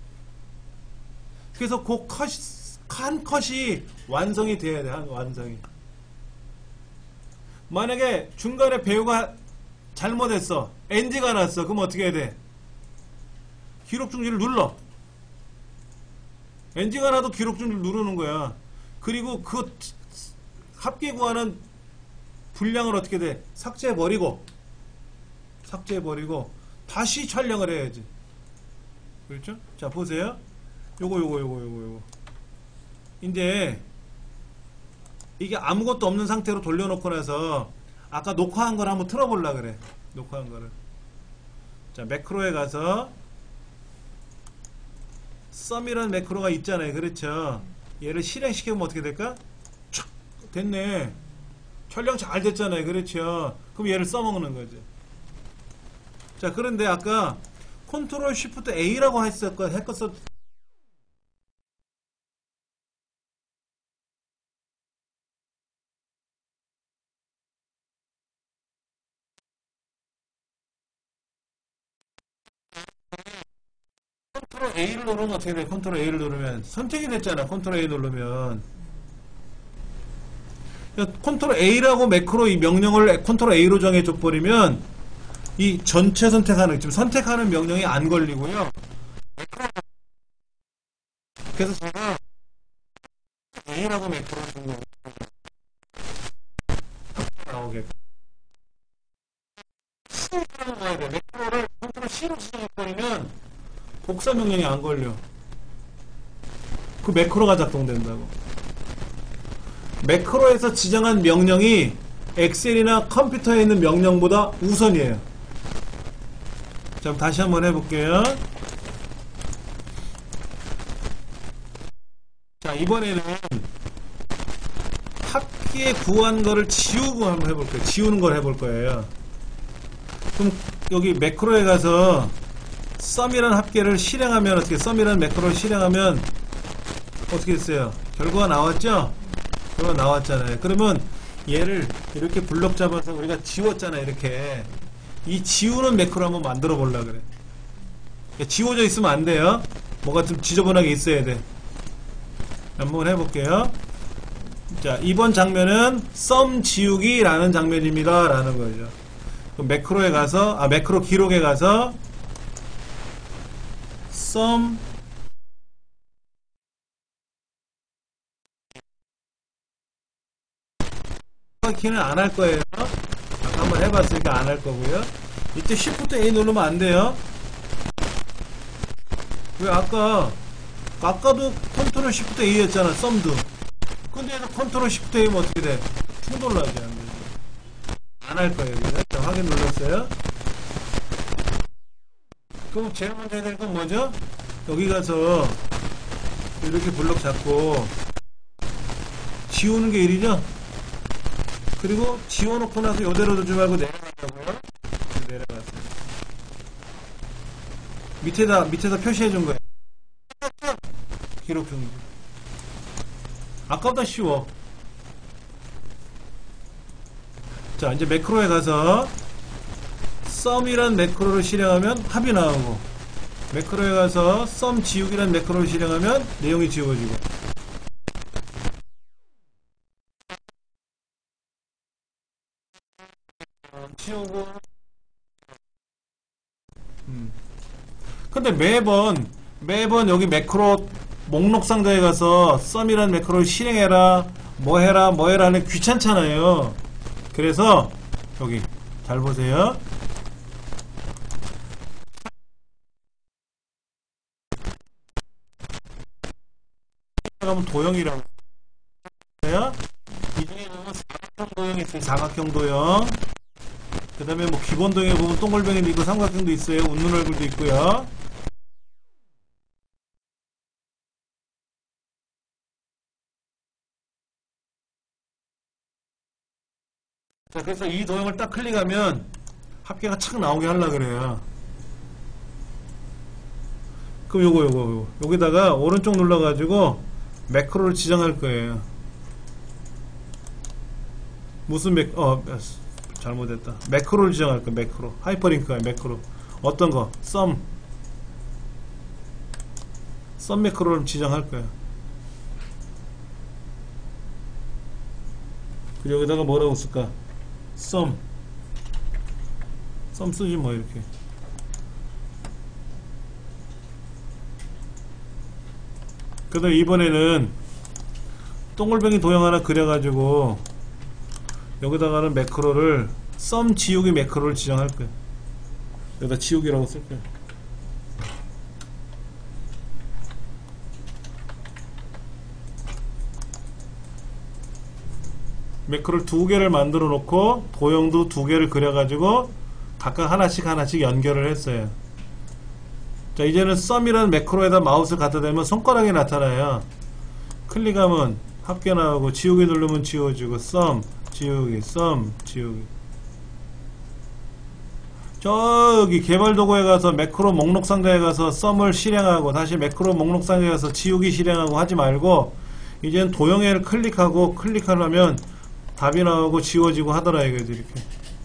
Speaker 1: 그래서 그 한 컷이 완성이 돼야 돼. 한 완성이. 만약에 중간에 배우가 잘못했어. NG가 났어. 그럼 어떻게 해야 돼? 기록 중지를 눌러. NG가 나도 기록 중지를 누르는 거야. 그리고 그 합계 구하는 분량을 어떻게 돼? 삭제해버리고 다시 촬영을 해야지. 그렇죠? 자, 보세요. 요거. 이제 이게 아무것도 없는 상태로 돌려놓고 나서 아까 녹화한 걸 한번 틀어보려 그래. 녹화한 거를. 자, 매크로에 가서 썸이라는 매크로가 있잖아요. 그렇죠? 얘를 실행시키면 어떻게 될까? 촥! 됐네. 촬영 잘 됐잖아요. 그렇죠? 그럼 얘를 써먹는 거죠. 자, 그런데 아까 컨트롤 쉬프트 A라고 했었거 컨트롤 A를 누르면 어떻게 돼? 컨트롤 A를 누르면 선택이 됐잖아. 컨트롤 A 누르면 컨트롤 A라고 매크로 이 명령을 컨트롤 A로 정해줘 버리면 이 전체 선택하는 지금 선택하는 명령이 안 걸리고요. 그래서 제가 A라고 매크로 준 거예요. 나오게. C라고 가야 돼. 매크로를 컨트롤 C로 지정해버리면 복사 명령이 안 걸려. 그 매크로가 작동된다고. 매크로에서 지정한 명령이 엑셀이나 컴퓨터에 있는 명령보다 우선이에요. 자, 다시 한번 해볼게요. 자, 이번에는 합기에 구한 거를 지우고 한번 해볼게요. 지우는 걸 해볼 거예요. 그럼 여기 매크로에 가서 썸이라는 합계를 실행하면 어떻게 썸이라는 매크로를 실행하면 어떻게 됐어요? 결과가 나왔죠? 결과가 나왔잖아요. 그러면 얘를 이렇게 블럭 잡아서 우리가 지웠잖아요. 이렇게 이 지우는 매크로 한번 만들어 보려 그래. 지워져 있으면 안 돼요. 뭐가 좀 지저분하게 있어야 돼. 한번 해볼게요. 자, 이번 장면은 썸 지우기라는 장면입니다 라는 거죠. 그럼 매크로에 가서 매크로 기록에 가서 썸 키는 안 할 거예요. 아까 한번 해봤으니까 안 할 거고요. 이때 Shift A 누르면 안 돼요. 왜 아까도 컨트롤 Shift A 였잖아, 썸도. 근데 얘는 컨트롤 Shift A면 어떻게 돼? 충돌나지, 안 돼. 안 할 거예요, 여기서. 자, 확인 눌렀어요. 그럼 제일 먼저 해야 될 건 뭐죠? 여기 가서 이렇게 블록 잡고 지우는 게 일이죠? 그리고 지워놓고 나서 이대로 두지 말고 내려가려고요. 내려갔어요. 밑에다 표시해 준 거예요. 기록 중지. 아까보다 쉬워. 자, 이제 매크로에 가서 썸이란 매크로를 실행하면 합이 나오고, 매크로에 가서 썸 지우기란 매크로를 실행하면 내용이 지워지고. 지우고. 근데 매번 여기 매크로 목록 상자에 가서 썸이란 매크로를 실행해라, 뭐 해라 하는 귀찮잖아요. 그래서 여기 잘 보세요. 가면 도형이라고 해요. 이 중에 보면 사각형 도형이 있어요. 사각형 도형. 그 다음에 뭐 기본 도형에 보면 동글뱅이도 있고 삼각형도 있어요. 웃는 얼굴도 있고요. 자, 그래서 이 도형을 딱 클릭하면 합계가 착 나오게 하려고 그래요. 그럼 요거 여기다가 오른쪽 눌러가지고 매크로를 지정할 거예요. 무슨 잘못했다. 매크로를 지정할 거예요. 매크로. 하이퍼링크야, 매크로. 어떤 거? 썸 매크로를 지정할 거예요. 그리고 여기다가 뭐라고 쓸까? 썸 쓰지 뭐 이렇게. 그 다음 이번에는 동글뱅이 도형 하나 그려가지고 여기다가는 매크로를 썸 지우기 매크로를 지정할 거예요. 여기다 지우기라고 쓸 거예요. 매크로를 2개를 만들어 놓고 도형도 2개를 그려가지고 각각 하나씩 연결을 했어요. 자, 이제는 썸이라는 매크로에다 마우스를 갖다 대면 손가락이 나타나요. 클릭하면 합계 나오고, 지우기 누르면 지워지고, 썸 지우기. 저기 개발 도구에 가서 매크로 목록 상자에 가서 썸을 실행하고 다시 매크로 목록 상자에 가서 지우기 실행하고 하지 말고, 이제는 도형을 클릭하려면 답이 나오고 지워지고 하더라 이거지. 이렇게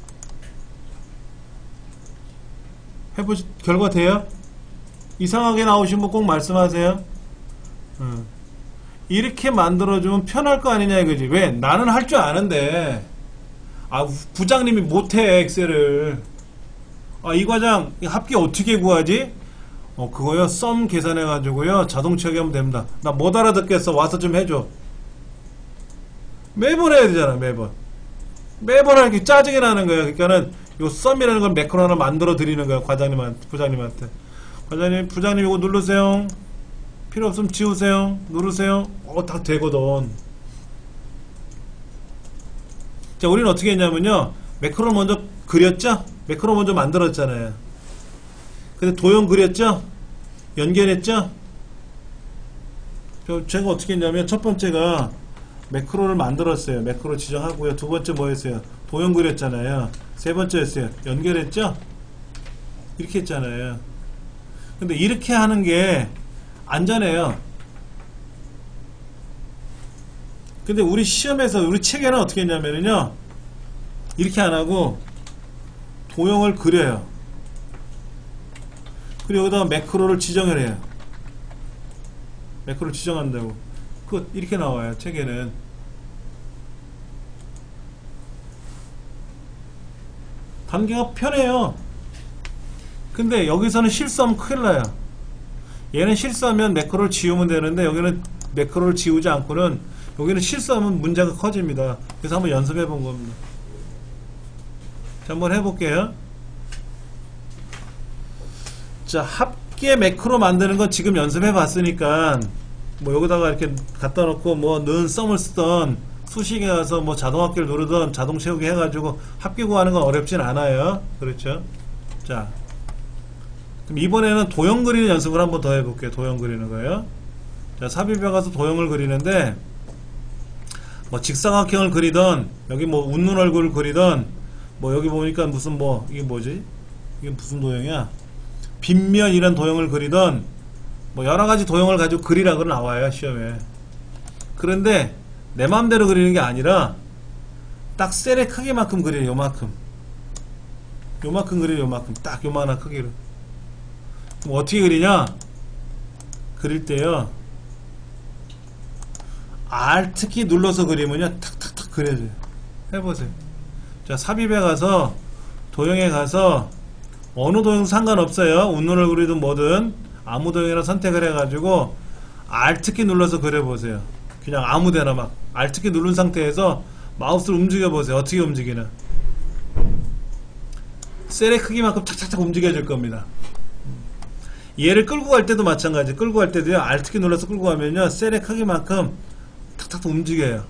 Speaker 1: 결과 돼요? 이상하게 나오신 분 꼭 말씀하세요. 이렇게 만들어주면 편할 거 아니냐 이거지. 왜? 나는 할 줄 아는데 부장님이 못해 엑셀을. 이 과장 합계 어떻게 구하지? 그거요 썸 계산해 가지고요 자동 처리하면 됩니다. 나 못 알아듣겠어, 와서 좀 해줘. 매번 해야 되잖아. 매번 하니까 짜증이 나는 거야. 그러니까는 요 썸이라는 걸 매크로 하나 만들어 드리는 거야, 부장님한테. 부장님 이거 누르세요. 필요 없으면 지우세요. 누르세요. 다 되거든. 자, 우리는 어떻게 했냐면요, 매크로 먼저 그렸죠? 매크로 먼저 만들었잖아요. 근데 도형 그렸죠? 연결했죠? 제가 어떻게 했냐면, 첫 번째가 매크로를 만들었어요. 매크로 지정하고요. 두 번째 뭐 했어요? 도형 그렸잖아요. 세 번째 했어요. 연결했죠? 이렇게 했잖아요. 근데 이렇게 하는 게 안전해요. 근데 우리 시험에서, 우리 책에는 어떻게 했냐면요, 이렇게 안 하고 도형을 그려요. 그리고 여기다가 매크로를 지정을 해요. 매크로를 지정한다고. 이렇게 나와요, 책에는. 단계가 편해요. 근데 여기서는 실수하면 큰일 나요. 얘는 실수하면 매크로를 지우면 되는데, 여기는 매크로를 지우지 않고는, 여기는 실수하면 문제가 커집니다. 그래서 한번 연습해 본 겁니다. 자, 한번 해볼게요. 자, 합계 매크로 만드는 거 지금 연습해 봤으니까 뭐 여기다가 이렇게 갖다 놓고 뭐 는 썸을 쓰던 수식에 가서 뭐 자동합계를 누르던 자동 채우기 해가지고 합계 구하는 건 어렵진 않아요. 그렇죠? 자, 그럼 이번에는 도형 그리는 연습을 한번 더 해볼게요. 도형 그리는 거예요. 자, 삽입에 가서 도형을 그리는데 뭐 직사각형을 그리던 여기 뭐 웃는 얼굴을 그리던 뭐 여기 보니까 무슨 뭐 이게 뭐지? 이게 무슨 도형이야? 빗면이란 도형을 그리던 뭐 여러가지 도형을 가지고 그리라고 나와요 시험에. 그런데 내 맘대로 그리는 게 아니라 딱 셀의 크기만큼 그려요. 요만큼 그려요. 요만큼 딱 요만한 크기로. 그럼 어떻게 그리냐? 그릴 때요 Alt키 눌러서 그리면요 탁탁탁 그려져요. 해보세요. 자, 삽입에 가서 도형에 가서 어느 도형 상관없어요. 웃는 얼굴이든 뭐든 아무 도형이나 선택을 해가지고 Alt키 눌러서 그려보세요. 그냥 아무데나 막 Alt키 누른 상태에서 마우스를 움직여보세요. 어떻게 움직이나. 셀의 크기만큼 착착착 움직여질 겁니다. 얘를 끌고 갈 때도 마찬가지. 끌고 갈 때도요 Alt키 눌러서 끌고 가면요 셀의 크기만큼 탁탁 움직여요.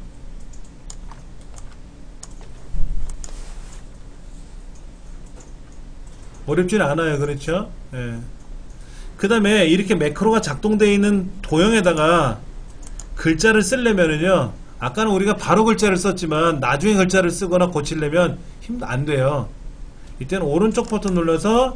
Speaker 1: 어렵진 않아요. 그렇죠? 예. 그 다음에 이렇게 매크로가 작동되어 있는 도형에다가 글자를 쓰려면은요 아까는 우리가 바로 글자를 썼지만 나중에 글자를 쓰거나 고치려면 힘도 안 돼요. 이때는 오른쪽 버튼 눌러서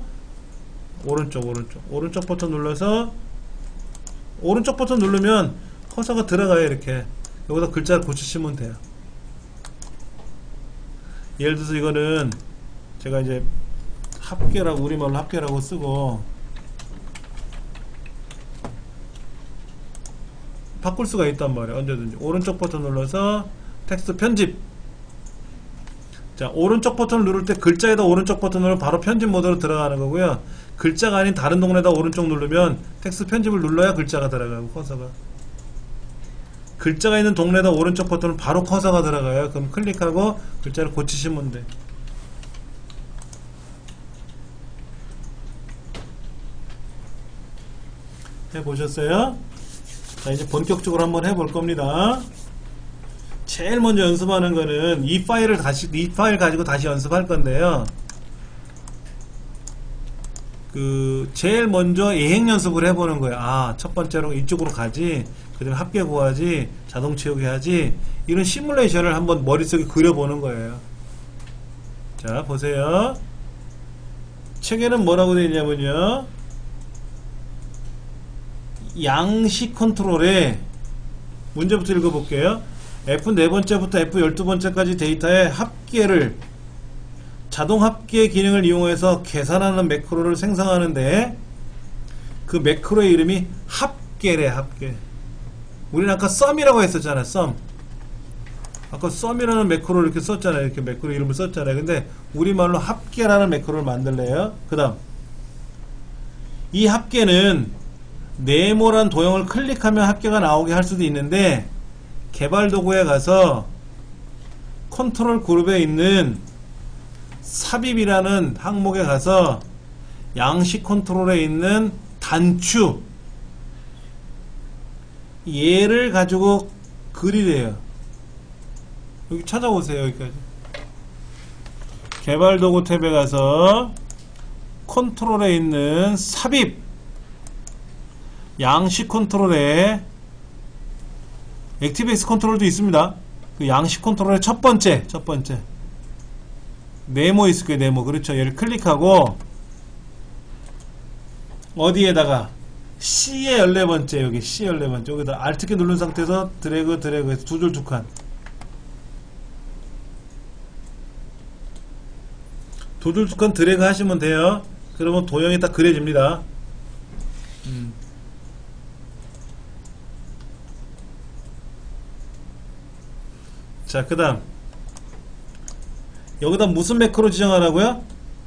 Speaker 1: 오른쪽 버튼 눌러서 오른쪽 버튼 누르면 커서가 들어가요. 이렇게 여기다 글자를 고치시면 돼요. 예를 들어서 이거는 제가 이제 합계라고 우리말로 합계라고 쓰고 바꿀 수가 있단 말이에요. 언제든지 오른쪽 버튼 눌러서 텍스트 편집. 자, 오른쪽 버튼을 누를 때 글자에다 오른쪽 버튼 누르면 바로 편집 모드로 들어가는 거고요. 글자가 아닌 다른 동네에다 오른쪽 누르면 텍스트 편집을 눌러야 글자가 들어가고 커서가 글자가 있는 동네에다 오른쪽 버튼은 바로 커서가 들어가요. 그럼 클릭하고 글자를 고치시면 돼. 해보셨어요? 자, 이제 본격적으로 한번 해볼 겁니다. 제일 먼저 연습하는 거는 이 파일 가지고 다시 연습할 건데요. 제일 먼저 예행 연습을 해보는 거예요. 아, 첫 번째로 이쪽으로 가지, 그 다음에 합계 구하지, 자동 채우기 하지, 이런 시뮬레이션을 한번 머릿속에 그려보는 거예요. 자, 보세요. 책에는 뭐라고 되어 있냐면요. 양식 컨트롤에 문제부터 읽어볼게요. F 4번째부터 F 12번째까지 데이터의 합계를 자동 합계 기능을 이용해서 계산하는 매크로를 생성하는데 그 매크로의 이름이 합계래. 합계. 우리는 아까 썸이라고 했었잖아. 썸. 아까 썸이라는 매크로를 이렇게 썼잖아요. 이렇게 매크로 이름을 썼잖아요. 근데 우리말로 합계라는 매크로를 만들래요. 그 다음 이 합계는 네모란 도형을 클릭하면 합계가 나오게 할 수도 있는데 개발 도구에 가서 컨트롤 그룹에 있는 삽입이라는 항목에 가서 양식 컨트롤에 있는 단추 얘를 가지고 그리래요. 여기 찾아오세요. 여기까지. 개발 도구 탭에 가서 컨트롤에 있는 삽입 양식 컨트롤에 액티베이스 컨트롤도 있습니다. 그 양식 컨트롤의 첫 번째 네모 있을 거예요. 네모. 그렇죠. 얘를 클릭하고 어디에다가 C의 14번째 여기 C 14번째 여기다 Alt키 누른 상태에서 드래그 해서 두 줄 두 칸 드래그 하시면 돼요. 그러면 도형이 딱 그려집니다. 자, 그 다음 여기다 무슨 매크로 지정하라고요?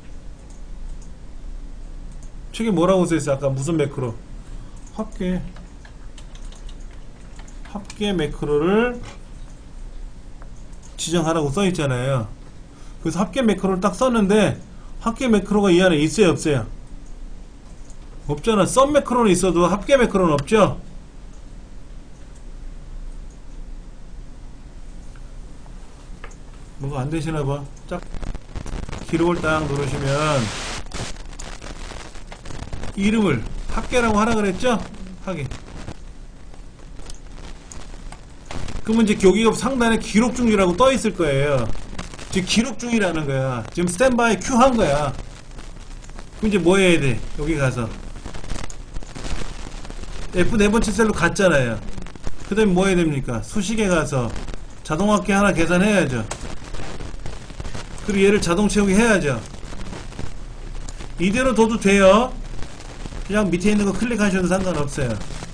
Speaker 1: 책에 뭐라고 써있어요? 아까 무슨 매크로? 합계 매크로를 지정하라고 써있잖아요. 그래서 합계 매크로를 딱 썼는데 합계 매크로가 이 안에 있어요 없어요? 없잖아. 썸 매크로는 있어도 합계 매크로는 없죠. 뭔가 안 되시나봐. 짝 기록을 딱 누르시면 이름을 합계라고 하라 그랬죠? 하긴. 그러면 이제 여기가 상단에 기록 중이라고 떠 있을 거예요. 지금 기록 중이라는 거야. 지금 스탠바이 큐 한 거야. 그럼 이제 뭐 해야 돼? 여기 가서 F 네 번째 셀로 갔잖아요. 그 다음에 뭐 해야 됩니까? 수식에 가서 자동합계 하나 계산해야죠. 그리고 얘를 자동 채우기 해야죠. 이대로 둬도 돼요. 그냥 밑에 있는 거 클릭하셔도 상관없어요.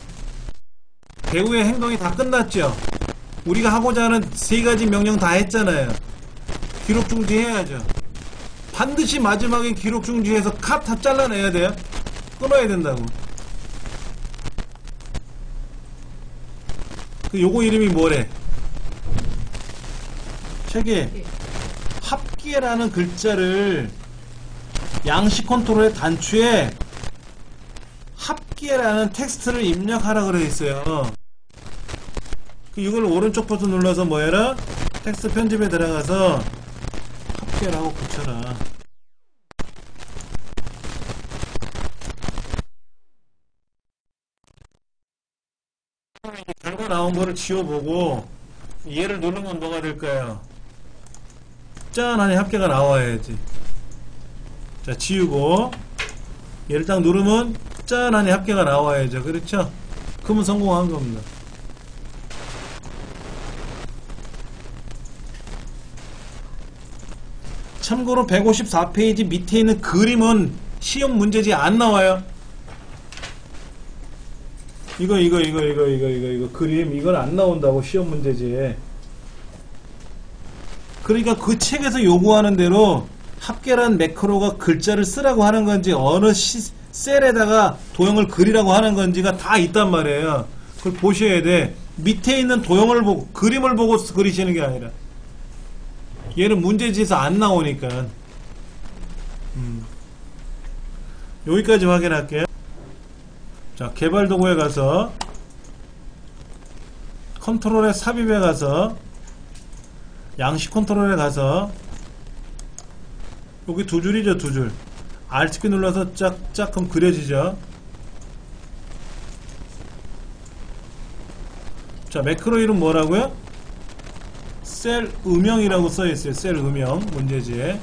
Speaker 1: 배우의 행동이 다 끝났죠. 우리가 하고자 하는 세 가지 명령 다 했잖아요. 기록 중지 해야죠. 반드시 마지막에 기록 중지해서 컷 다 잘라내야 돼요. 끊어야 된다고. 그 요거 이름이 뭐래? 책에 합계라는 글자를 양식 컨트롤의 단추에 합계라는 텍스트를 입력하라 그래 있어요. 이걸 오른쪽 버튼 눌러서 뭐 해라? 텍스트 편집에 들어가서 합계라고 붙여라. 결과 나온 거를 지워보고 얘를 누르면 뭐가 될까요? 짠! 하니 합계가 나와야지. 자, 지우고 얘를 딱 누르면 짠! 하니 합계가 나와야죠. 그렇죠? 그러면 성공한 겁니다. 참고로 154페이지 밑에 있는 그림은 시험 문제지 안 나와요. 이거 그림 이건 안 나온다고 시험 문제지. 그러니까 그 책에서 요구하는 대로 합계란 매크로가 글자를 쓰라고 하는 건지 어느 셀에다가 도형을 그리라고 하는 건지가 다 있단 말이에요. 그걸 보셔야 돼. 밑에 있는 도형을 보고 그림을 보고 그리시는 게 아니라 얘는 문제지에서 안 나오니까. 여기까지 확인할게요. 자, 개발 도구에 가서 컨트롤에 삽입에 가서 양식 컨트롤에 가서 여기 두 줄이죠, 두 줄. Alt키 눌러서 짝짝 그럼 그려지죠. 자, 매크로 이름 뭐라고요? 셀 음영이라고 써있어요. 셀 음영 문제지에.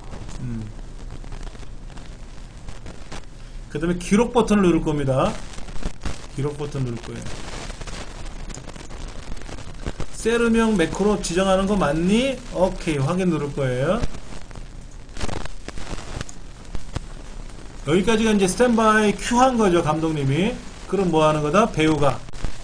Speaker 1: 그 다음에 기록 버튼을 누를 겁니다. 기록 버튼 누를 거예요. 셀 음영 매크로 지정하는 거 맞니? 오케이. 확인 누를 거예요. 여기까지가 이제 스탠바이 큐 한 거죠, 감독님이. 그럼 뭐 하는 거다? 배우가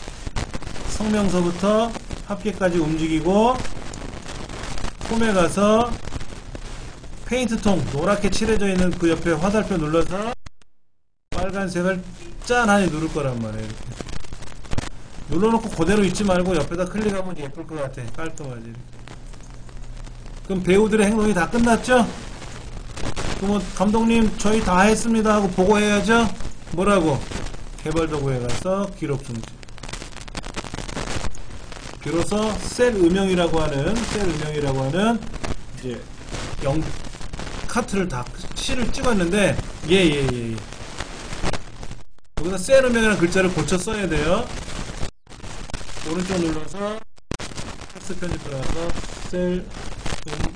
Speaker 1: 성명서부터 합계까지 움직이고 폼에 가서 페인트통 노랗게 칠해져 있는 그 옆에 화살표 눌러서 빨간색을 짠 하니 누를 거란 말이에요. 이렇게. 눌러놓고 그대로 있지 말고 옆에다 클릭하면 예쁠 것 같아. 깔끔하지. 그럼 배우들의 행동이 다 끝났죠? 그러면 감독님 저희 다 했습니다 하고 보고해야죠? 뭐라고? 개발 도구에 가서 기록 중지. 비로소 셀 음영이라고 하는 이제 카트를 다 C를 찍었는데 예. 여기서 셀 음영이라는 글자를 고쳐 써야 돼요. 오른쪽 눌러서 텍스트 편집 들어가서 셀 음영.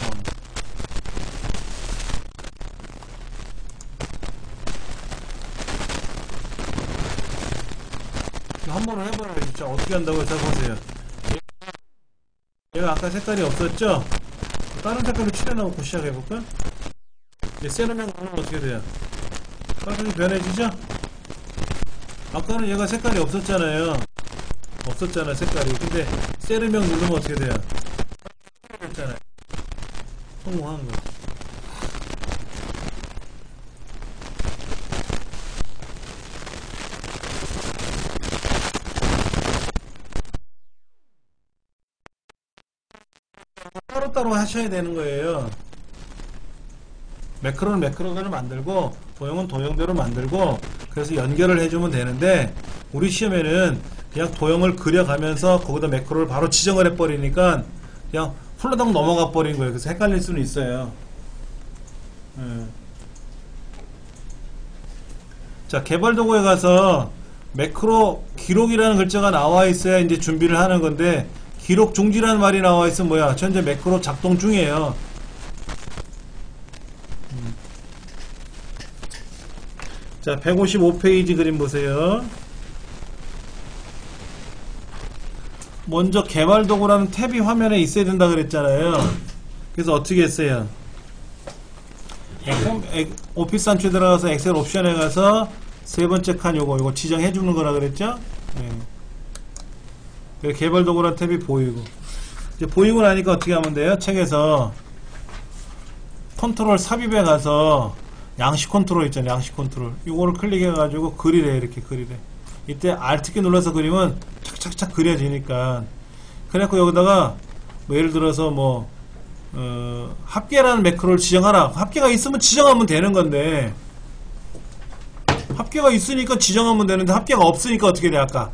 Speaker 1: 한번 해봐요. 진짜 어떻게 한다고 해서 보세요. 얘가 아까 색깔이 없었죠? 다른 색깔로 칠해놓고 시작해볼까? 이제 셀음형 보면 어떻게 돼요? 빨간색이 변해지죠? 아까는 얘가 색깔이 없었잖아요. 없었잖아 색깔이. 근데 셀음형 누르면 어떻게 돼요? 없잖아요. 성공한 거. 따로따로 하셔야 되는 거예요. 매크로는 매크로대로 만들고 도형은 도형대로 만들고 그래서 연결을 해주면 되는데 우리 시험에는 그냥 도형을 그려가면서 거기다 매크로를 바로 지정을 해버리니까 그냥 훌러덩 넘어가 버린 거예요. 그래서 헷갈릴 수는 있어요. 자, 개발 도구에 가서 매크로 기록이라는 글자가 나와 있어야 이제 준비를 하는 건데 기록 중지라는 말이 나와 있으면 뭐야? 현재 매크로 작동 중이에요. 자, 155페이지 그림 보세요. 먼저 개발 도구라는 탭이 화면에 있어야 된다 그랬잖아요. 그래서 어떻게 했어요? 오피스 안추에 들어가서 엑셀 옵션에 가서 세 번째 칸 요거 지정해 주는 거라 그랬죠? 네. 개발 도구라는 탭이 보이고 이제 보이고 나니까 어떻게 하면 돼요? 책에서 컨트롤 삽입에 가서 양식 컨트롤 있잖아요. 양식 컨트롤 요거를 클릭해 가지고 그리래. 이렇게 그리래. 이때 Alt키 눌러서 그리면 착착착 그려지니까. 그래갖고 여기다가 뭐 예를 들어서 뭐 합계라는 매크로를 지정하라. 합계가 있으면 지정하면 되는 건데 합계가 있으니까 지정하면 되는데 합계가 없으니까 어떻게 돼? 아까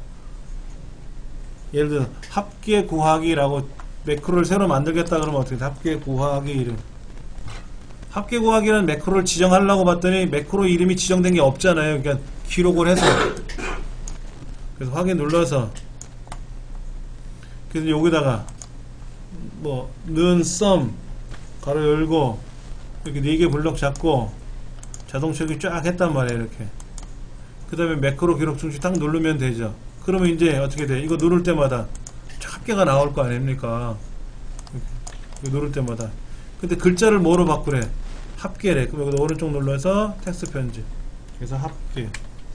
Speaker 1: 예를 들어 합계 구하기라고 매크로를 새로 만들겠다 그러면 어떻게 돼? 합계 구하기 이름. 합계 구하기라는 매크로를 지정하려고 봤더니 매크로 이름이 지정된 게 없잖아요. 그러니까 기록을 해서 그래서 확인 눌러서 그래서 여기다가 뭐 는 썸 가로 열고 이렇게 4개 블럭 잡고 자동 처리 쫙 했단 말이에요. 이렇게 그 다음에 매크로 기록 중지 딱 누르면 되죠. 그러면 이제 어떻게 돼? 이거 누를 때마다 합계가 나올 거 아닙니까? 이거 누를 때마다. 근데 글자를 뭐로 바꾸래? 합계래. 그럼 여기다 오른쪽 눌러서 텍스트 편집. 그래서 합계.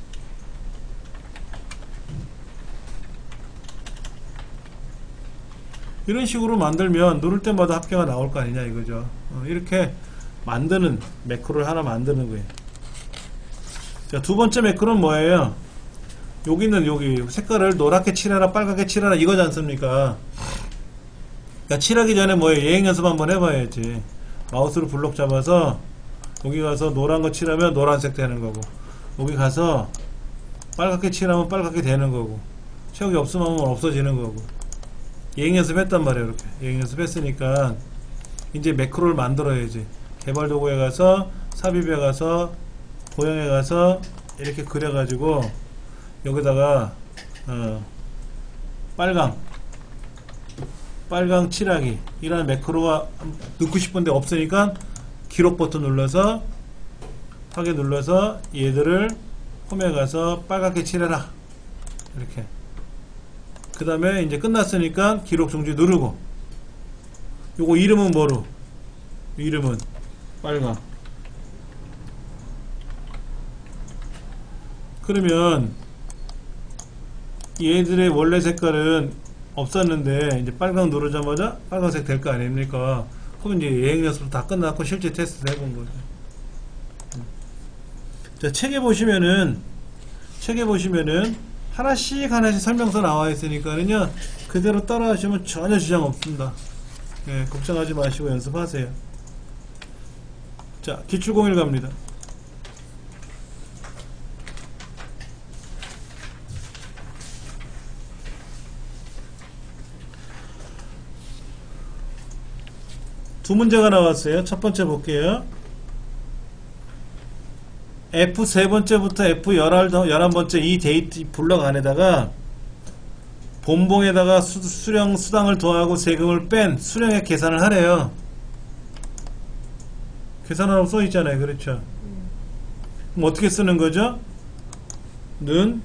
Speaker 1: 이런 식으로 만들면 누를 때마다 합계가 나올 거 아니냐 이거죠. 이렇게 만드는 매크로를 하나 만드는 거예요. 자, 두 번째 매크로는 뭐예요? 여기는 여기 색깔을 노랗게 칠해라 빨갛게 칠해라 이거지 않습니까? 그러니까 칠하기 전에 뭐예요? 예행 연습 한번 해봐야지. 마우스로 블록 잡아서 여기 가서 노란 거 칠하면 노란색 되는 거고 여기 가서 빨갛게 칠하면 빨갛게 되는 거고 채우기 없으면 없어지는 거고. 예행 연습 했단 말이에요. 이렇게 예행 연습 했으니까 이제 매크로를 만들어야지. 개발 도구에 가서 삽입에 가서 도형에 가서 이렇게 그려가지고 여기다가 빨강 칠하기 이라는 매크로가 넣고 싶은데 없으니까 기록 버튼 눌러서 확인 눌러서 얘들을 홈에 가서 빨갛게 칠해라. 이렇게 그 다음에 이제 끝났으니까 기록 중지 누르고 요거 이름은 뭐로? 이름은 빨강. 그러면 얘들의 원래 색깔은 없었는데 이제 빨강 누르자마자 빨간색 될 거 아닙니까? 그럼 이제 예행 연습 다 끝났고 실제 테스트 해본 거죠. 자, 책에 보시면은 하나씩 설명서 나와 있으니까는요 그대로 따라 하시면 전혀 지장 없습니다. 예, 걱정하지 마시고 연습하세요. 자, 기출공일 갑니다. 두 문제가 나왔어요. 첫 번째 볼게요. F 세 번째부터 F 11번째 이 데이트 블럭 안에다가 본봉에다가 수령 수당을 더하고 세금을 뺀 수령액 계산을 하래요. 계산하라고 써있잖아요. 그렇죠? 그럼 어떻게 쓰는 거죠? 는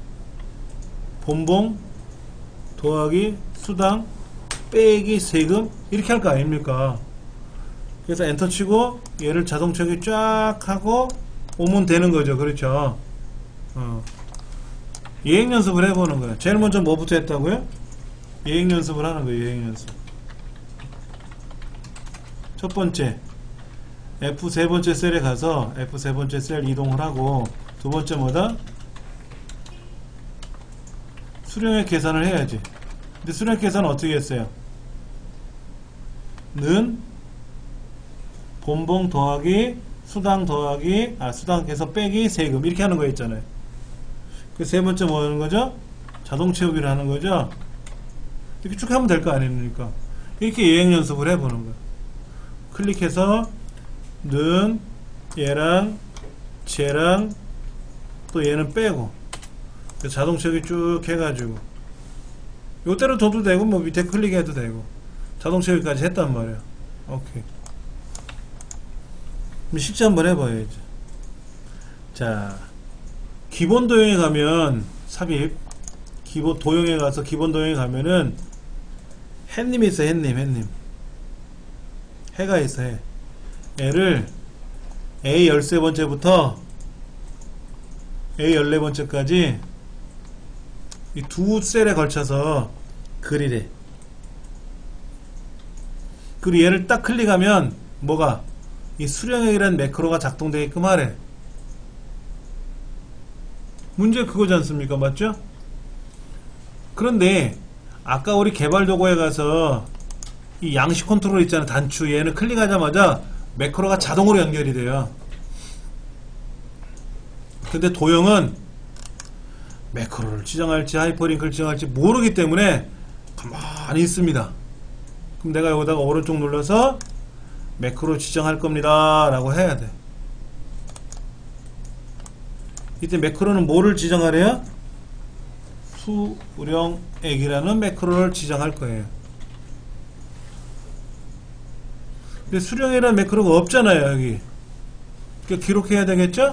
Speaker 1: 본봉 더하기 수당 빼기 세금 이렇게 할 거 아닙니까? 그래서 엔터 치고 얘를 자동 처리 쫙 하고 오면 되는 거죠. 그렇죠? 예행 연습을 해보는 거예요. 제일 먼저 뭐부터 했다고요? 예행 연습을 하는 거예요. 예행 연습. 첫 번째 F 세 번째 셀에 가서 F 세 번째 셀 이동을 하고 두 번째 뭐다? 수령액 계산을 해야지. 근데 수령액 계산은 어떻게 했어요? 는 본봉 더하기 수당 더하기 수당해서 빼기 세금 이렇게 하는 거 있잖아요. 그 세 번째 뭐 하는 거죠? 자동 채우기를 하는 거죠. 이렇게 쭉 하면 될 거 아닙니까? 이렇게 예행 연습을 해보는 거예요. 클릭해서 는 얘랑 쟤랑 또 얘는 빼고 자동 채우기 쭉 해가지고 요대로 둬도 되고 뭐 밑에 클릭해도 되고 자동 채우기까지 했단 말이에요. 오케이. 그럼 실제 한번 해봐야지. 자, 기본 도형에 가면 삽입 기본 도형에 가서 기본 도형에 가면은 해님이 있어. 해님 해가 있어. 해 얘를 A 13번째부터 A 14번째까지 이 두 셀에 걸쳐서 그리래. 그리고 얘를 딱 클릭하면 뭐가 이 수령액이라는 매크로가 작동되게끔 하래. 문제 그거지 않습니까? 맞죠? 그런데 아까 우리 개발 도구에 가서 이 양식 컨트롤 있잖아. 단추 얘는 클릭하자마자 매크로가 자동으로 연결이 돼요. 근데 도형은 매크로를 지정할지 하이퍼링크를 지정할지 모르기 때문에 가만히 있습니다. 그럼 내가 여기다가 오른쪽 눌러서 매크로 지정할 겁니다 라고 해야 돼. 이때 매크로는 뭐를 지정하래요? 수령액이라는 매크로를 지정할 거예요. 근데 수령액이라는 매크로가 없잖아요. 여기 그러니까 기록해야 되겠죠?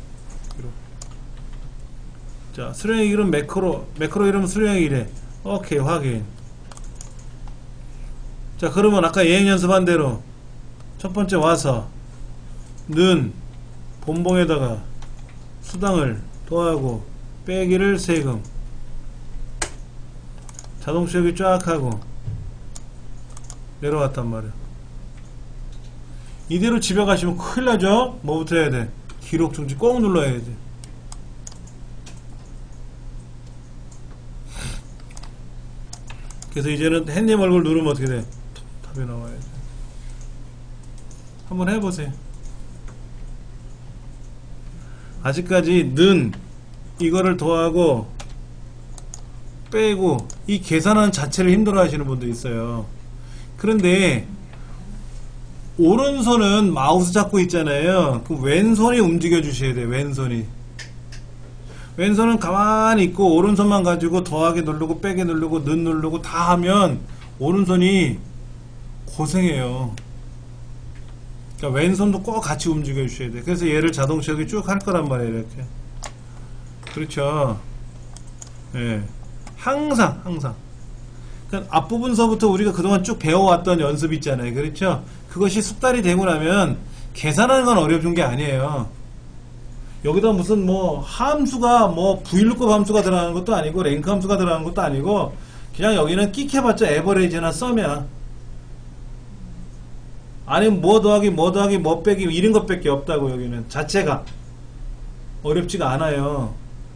Speaker 1: 자, 수령액 이름 매크로 이름 수령액이래. 오케이, 확인. 자, 그러면 아까 예행 연습한 대로 첫 번째 와서 는 본봉에다가 수당을 더하고 빼기를 세금 자동 채우기 쫙 하고 내려왔단 말이야. 이대로 집에 가시면 큰일 나죠? 뭐부터 해야 돼? 기록 중지 꼭 눌러야 돼. 그래서 이제는 햇님 얼굴 누르면 어떻게 돼? 답이 나와야 돼. 한번 해보세요. 아직까지 는 이거를 더하고 빼고 이 계산하는 자체를 힘들어 하시는 분도 있어요. 그런데 오른손은 마우스 잡고 있잖아요. 그 왼손이 움직여 주셔야 돼요. 왼손은 가만히 있고 오른손만 가지고 더하기 누르고 빼기 누르고 는 누르고 다 하면 오른손이 고생해요. 그러니까 왼손도 꼭 같이 움직여 주셔야 돼요. 그래서 얘를 자동 채우기 쭉 할 거란 말이에요. 이렇게. 그렇죠. 예. 항상 그러니까 앞부분서부터 우리가 그동안 쭉 배워왔던 연습 있잖아요. 그렇죠. 그것이 숙달이 되고 나면 계산하는 건 어려운 게 아니에요. 여기다 무슨 뭐 함수가 뭐 vlookup 함수가 들어가는 것도 아니고 랭크 함수가 들어가는 것도 아니고 그냥 여기는 끽 해봤자 에버레이지나 썸이야. 아니면 뭐 더하기 뭐 빼기 이런 것밖에 없다고. 여기는 자체가 어렵지가 않아요.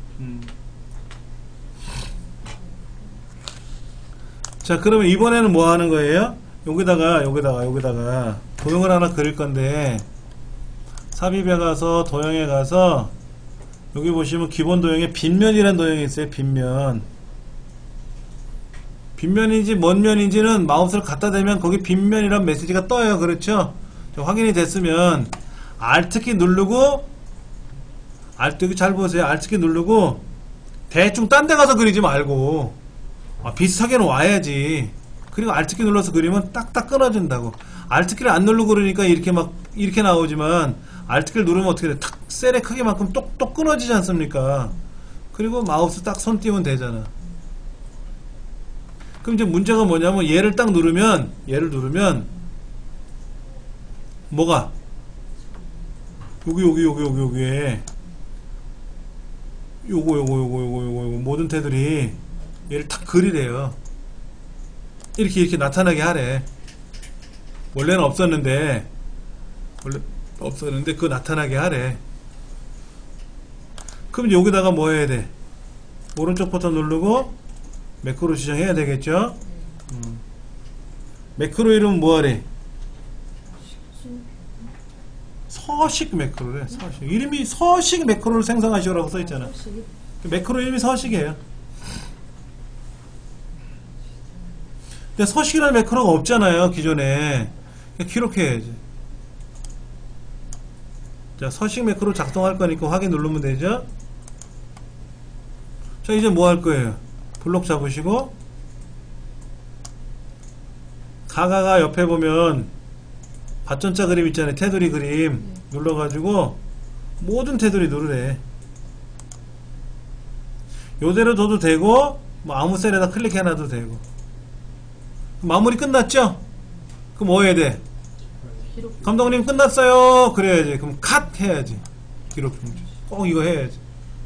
Speaker 1: 자, 그러면 이번에는 뭐 하는 거예요? 여기다가 도형을 하나 그릴 건데 삽입에 가서 도형에 가서 여기 보시면 기본 도형에 빗면이라는 도형이 있어요. 빗면인지 뭔 면인지는 마우스를 갖다 대면 거기 빗면이라는 메시지가 떠요. 그렇죠? 확인이 됐으면 Alt키 누르고 여기 잘 보세요. Alt키 누르고 대충 딴 데 가서 그리지 말고 비슷하게는 와야지. 그리고 Alt키 눌러서 그리면 딱딱 끊어진다고. Alt키를 안 누르고 그러니까 이렇게 나오지만 Alt키를 누르면 어떻게 돼? 탁 셀의 크기만큼 똑 끊어지지 않습니까? 그리고 마우스 딱 손 띄우면 되잖아. 그럼 이제 문제가 뭐냐면 얘를 딱 누르면 뭐가 여기에 요거 모든 태들이 얘를 탁 그리래요. 이렇게 나타나게 하래. 원래는 없었는데 그거 나타나게 하래. 그럼 여기다가 뭐 해야 돼? 오른쪽 버튼 누르고 매크로 지정해야 되겠죠? 매크로 이름은 뭐 하래? 서식 매크로래. 서식. 이름이 서식 매크로를 생성하시오라고 써있잖아. 매크로 이름이 서식이에요. 근데 서식이라는 매크로가 없잖아요, 기존에. 기록해야지. 자, 서식 매크로 작동할 거니까 확인 누르면 되죠? 자, 이제 뭐 할 거예요? 블록 잡으시고, 가가가 옆에 보면 밭전자 그림 있잖아요. 테두리 그림 눌러가지고 모든 테두리 누르래. 요대로 둬도 되고 뭐 아무 셀에다 클릭해놔도 되고. 마무리 끝났죠? 그럼 뭐 해야 돼? 감독님 끝났어요. 그래야지. 그럼 컷 해야지. 기록 중지. 꼭 이거 해야지.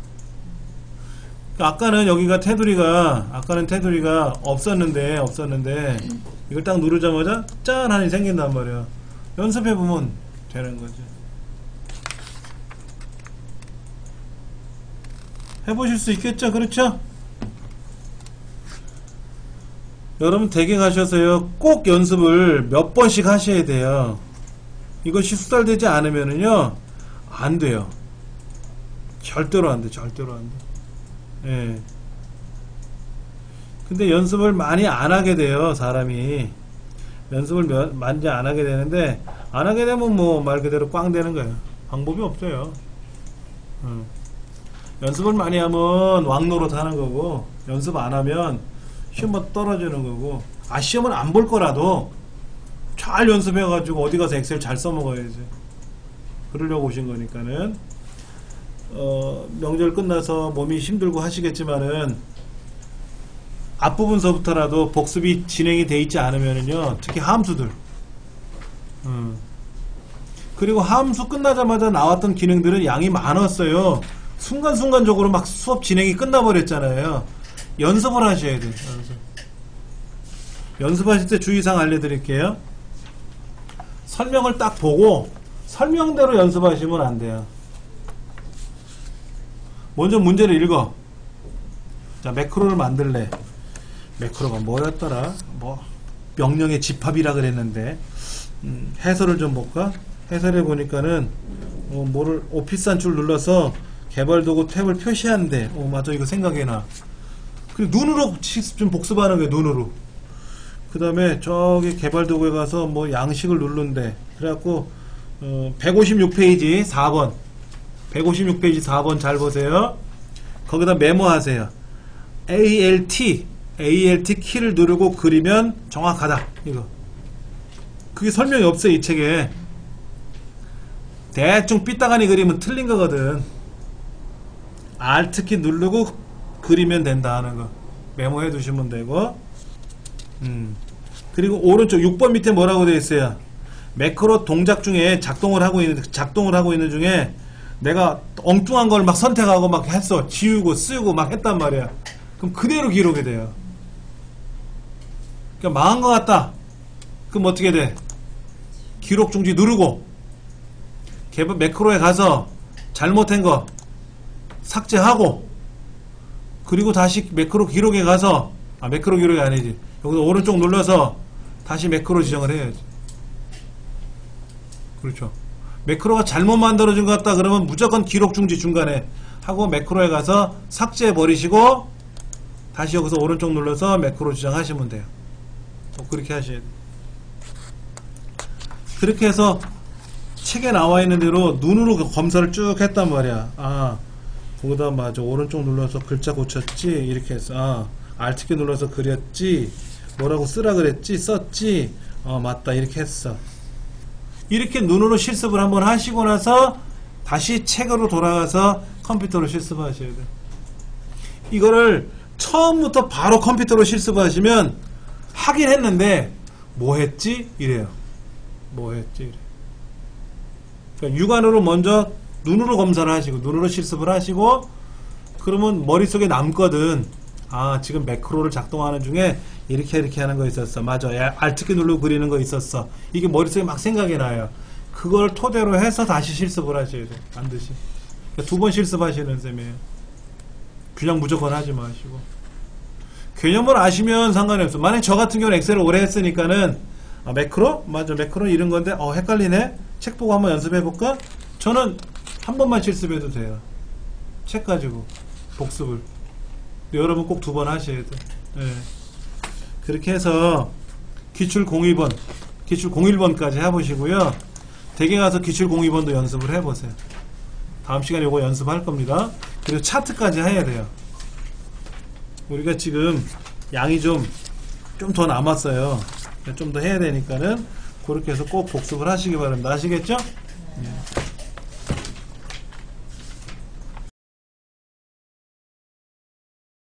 Speaker 1: 아까는 여기가 아까는 테두리가 없었는데 이걸 딱 누르자마자 짠 하니 생긴단 말이야. 연습해보면 되는 거지. 해보실 수 있겠죠? 그렇죠? 여러분 댁에 가셔서요 꼭 연습을 몇 번씩 하셔야 돼요. 이것이 숙달되지 않으면은요 안 돼요. 절대로 안 돼. 절대로 안 돼. 예. 근데 연습을 많이 안 하게 돼요. 사람이 연습을 많이 안 하게 되는데, 안 하게 되면 뭐 말 그대로 꽝 되는 거예요. 방법이 없어요. 연습을 많이 하면 왕노릇 하는 거고, 연습 안 하면 시험은 떨어지는 거고. 시험은 안 볼 거라도 잘 연습해 가지고 어디 가서 엑셀 잘 써먹어야지. 그러려고 오신 거니까는. 명절 끝나서 몸이 힘들고 하시겠지만은 앞부분서부터라도 복습이 진행이 돼 있지 않으면은요, 특히 함수들, 그리고 함수 끝나자마자 나왔던 기능들은 양이 많았어요. 순간순간적으로 막 수업 진행이 끝나버렸잖아요. 연습을 하셔야 돼요. 연습하실 때 주의사항 알려드릴게요. 설명을 딱 보고 설명대로 연습하시면 안 돼요. 먼저 문제를 읽어. 자, 매크로를 만들래. 매크로가 뭐였더라? 뭐 명령의 집합이라 그랬는데, 해설을 좀 볼까? 해설해 보니까는 뭐를 오피스 한 줄 눌러서 개발 도구 탭을 표시한대. 맞아, 이거 생각해놔. 그리고 눈으로 좀 복습하는 거예요. 눈으로. 그 다음에 저기 개발 도구에 가서 뭐 양식을 누른대. 그래갖고 156페이지 4번 156페이지 4번 잘 보세요. 거기다 메모하세요. ALT 키를 누르고 그리면 정확하다. 이거. 그게 설명이 없어요, 이 책에. 대충 삐딱하니 그리면 틀린 거거든. Alt 키 누르고 그리면 된다 하는 거. 메모해 두시면 되고. 그리고 오른쪽 6번 밑에 뭐라고 되어 있어요? 매크로 동작 중에 작동을 하고 있는 중에 내가 엉뚱한 걸 막 선택하고 막 했어. 지우고 쓰고 막 했단 말이야. 그럼 그대로 기록이 돼요. 그러니까 망한 것 같다. 그럼 어떻게 돼? 기록 중지 누르고 매크로에 가서 잘못한 거 삭제하고, 그리고 다시 매크로 기록에 가서 매크로 기록이 아니지. 여기서 오른쪽 눌러서 다시 매크로 지정을 해야지. 그렇죠. 매크로가 잘못 만들어진 것 같다 그러면 무조건 기록 중지 중간에 하고 매크로에 가서 삭제해 버리시고 다시 여기서 오른쪽 눌러서 매크로 지정하시면 돼요. 그렇게 하셔야 돼요. 그렇게 해서 책에 나와 있는 대로 눈으로 검사를 쭉 했단 말이야. 거기다 맞아, 오른쪽 눌러서 글자 고쳤지, 이렇게 해서 Alt키 눌러서 그렸지, 뭐라고 쓰라 그랬지, 썼지, 맞다, 이렇게 했어. 이렇게 눈으로 실습을 한번 하시고 나서 다시 책으로 돌아가서 컴퓨터로 실습하셔야 돼요. 이거를 처음부터 바로 컴퓨터로 실습하시면 하긴 했는데 뭐 했지? 이래요. 뭐 했지? 이래. 그러니까 육안으로 먼저 눈으로 검사를 하시고 눈으로 실습을 하시고, 그러면 머릿속에 남거든. 지금 매크로를 작동하는 중에 이렇게 하는 거 있었어. 맞아, Alt키 누르고 그리는 거 있었어. 이게 머릿속에 막 생각이 나요. 그걸 토대로 해서 다시 실습을 하셔야 돼요. 반드시. 그러니까 2번 실습하시는 셈이에요. 그냥 무조건 하지 마시고. 개념을 아시면 상관이 없어. 만약 저 같은 경우는 엑셀을 오래 했으니까는 매크로? 맞아, 매크로 이런 건데 헷갈리네? 책 보고 한번 연습해 볼까? 저는 한 번만 실습해도 돼요. 책 가지고. 복습을. 여러분 꼭 2번 하셔야 돼. 예. 그렇게 해서 기출 02번, 기출 01번까지 해보시고요. 댁에 가서 기출 02번도 연습을 해보세요. 다음 시간에 요거 연습할 겁니다. 그리고 차트까지 해야 돼요. 우리가 지금 양이 좀 더 남았어요. 좀 더 해야 되니까는 그렇게 해서 꼭 복습을 하시기 바랍니다. 아시겠죠? 네.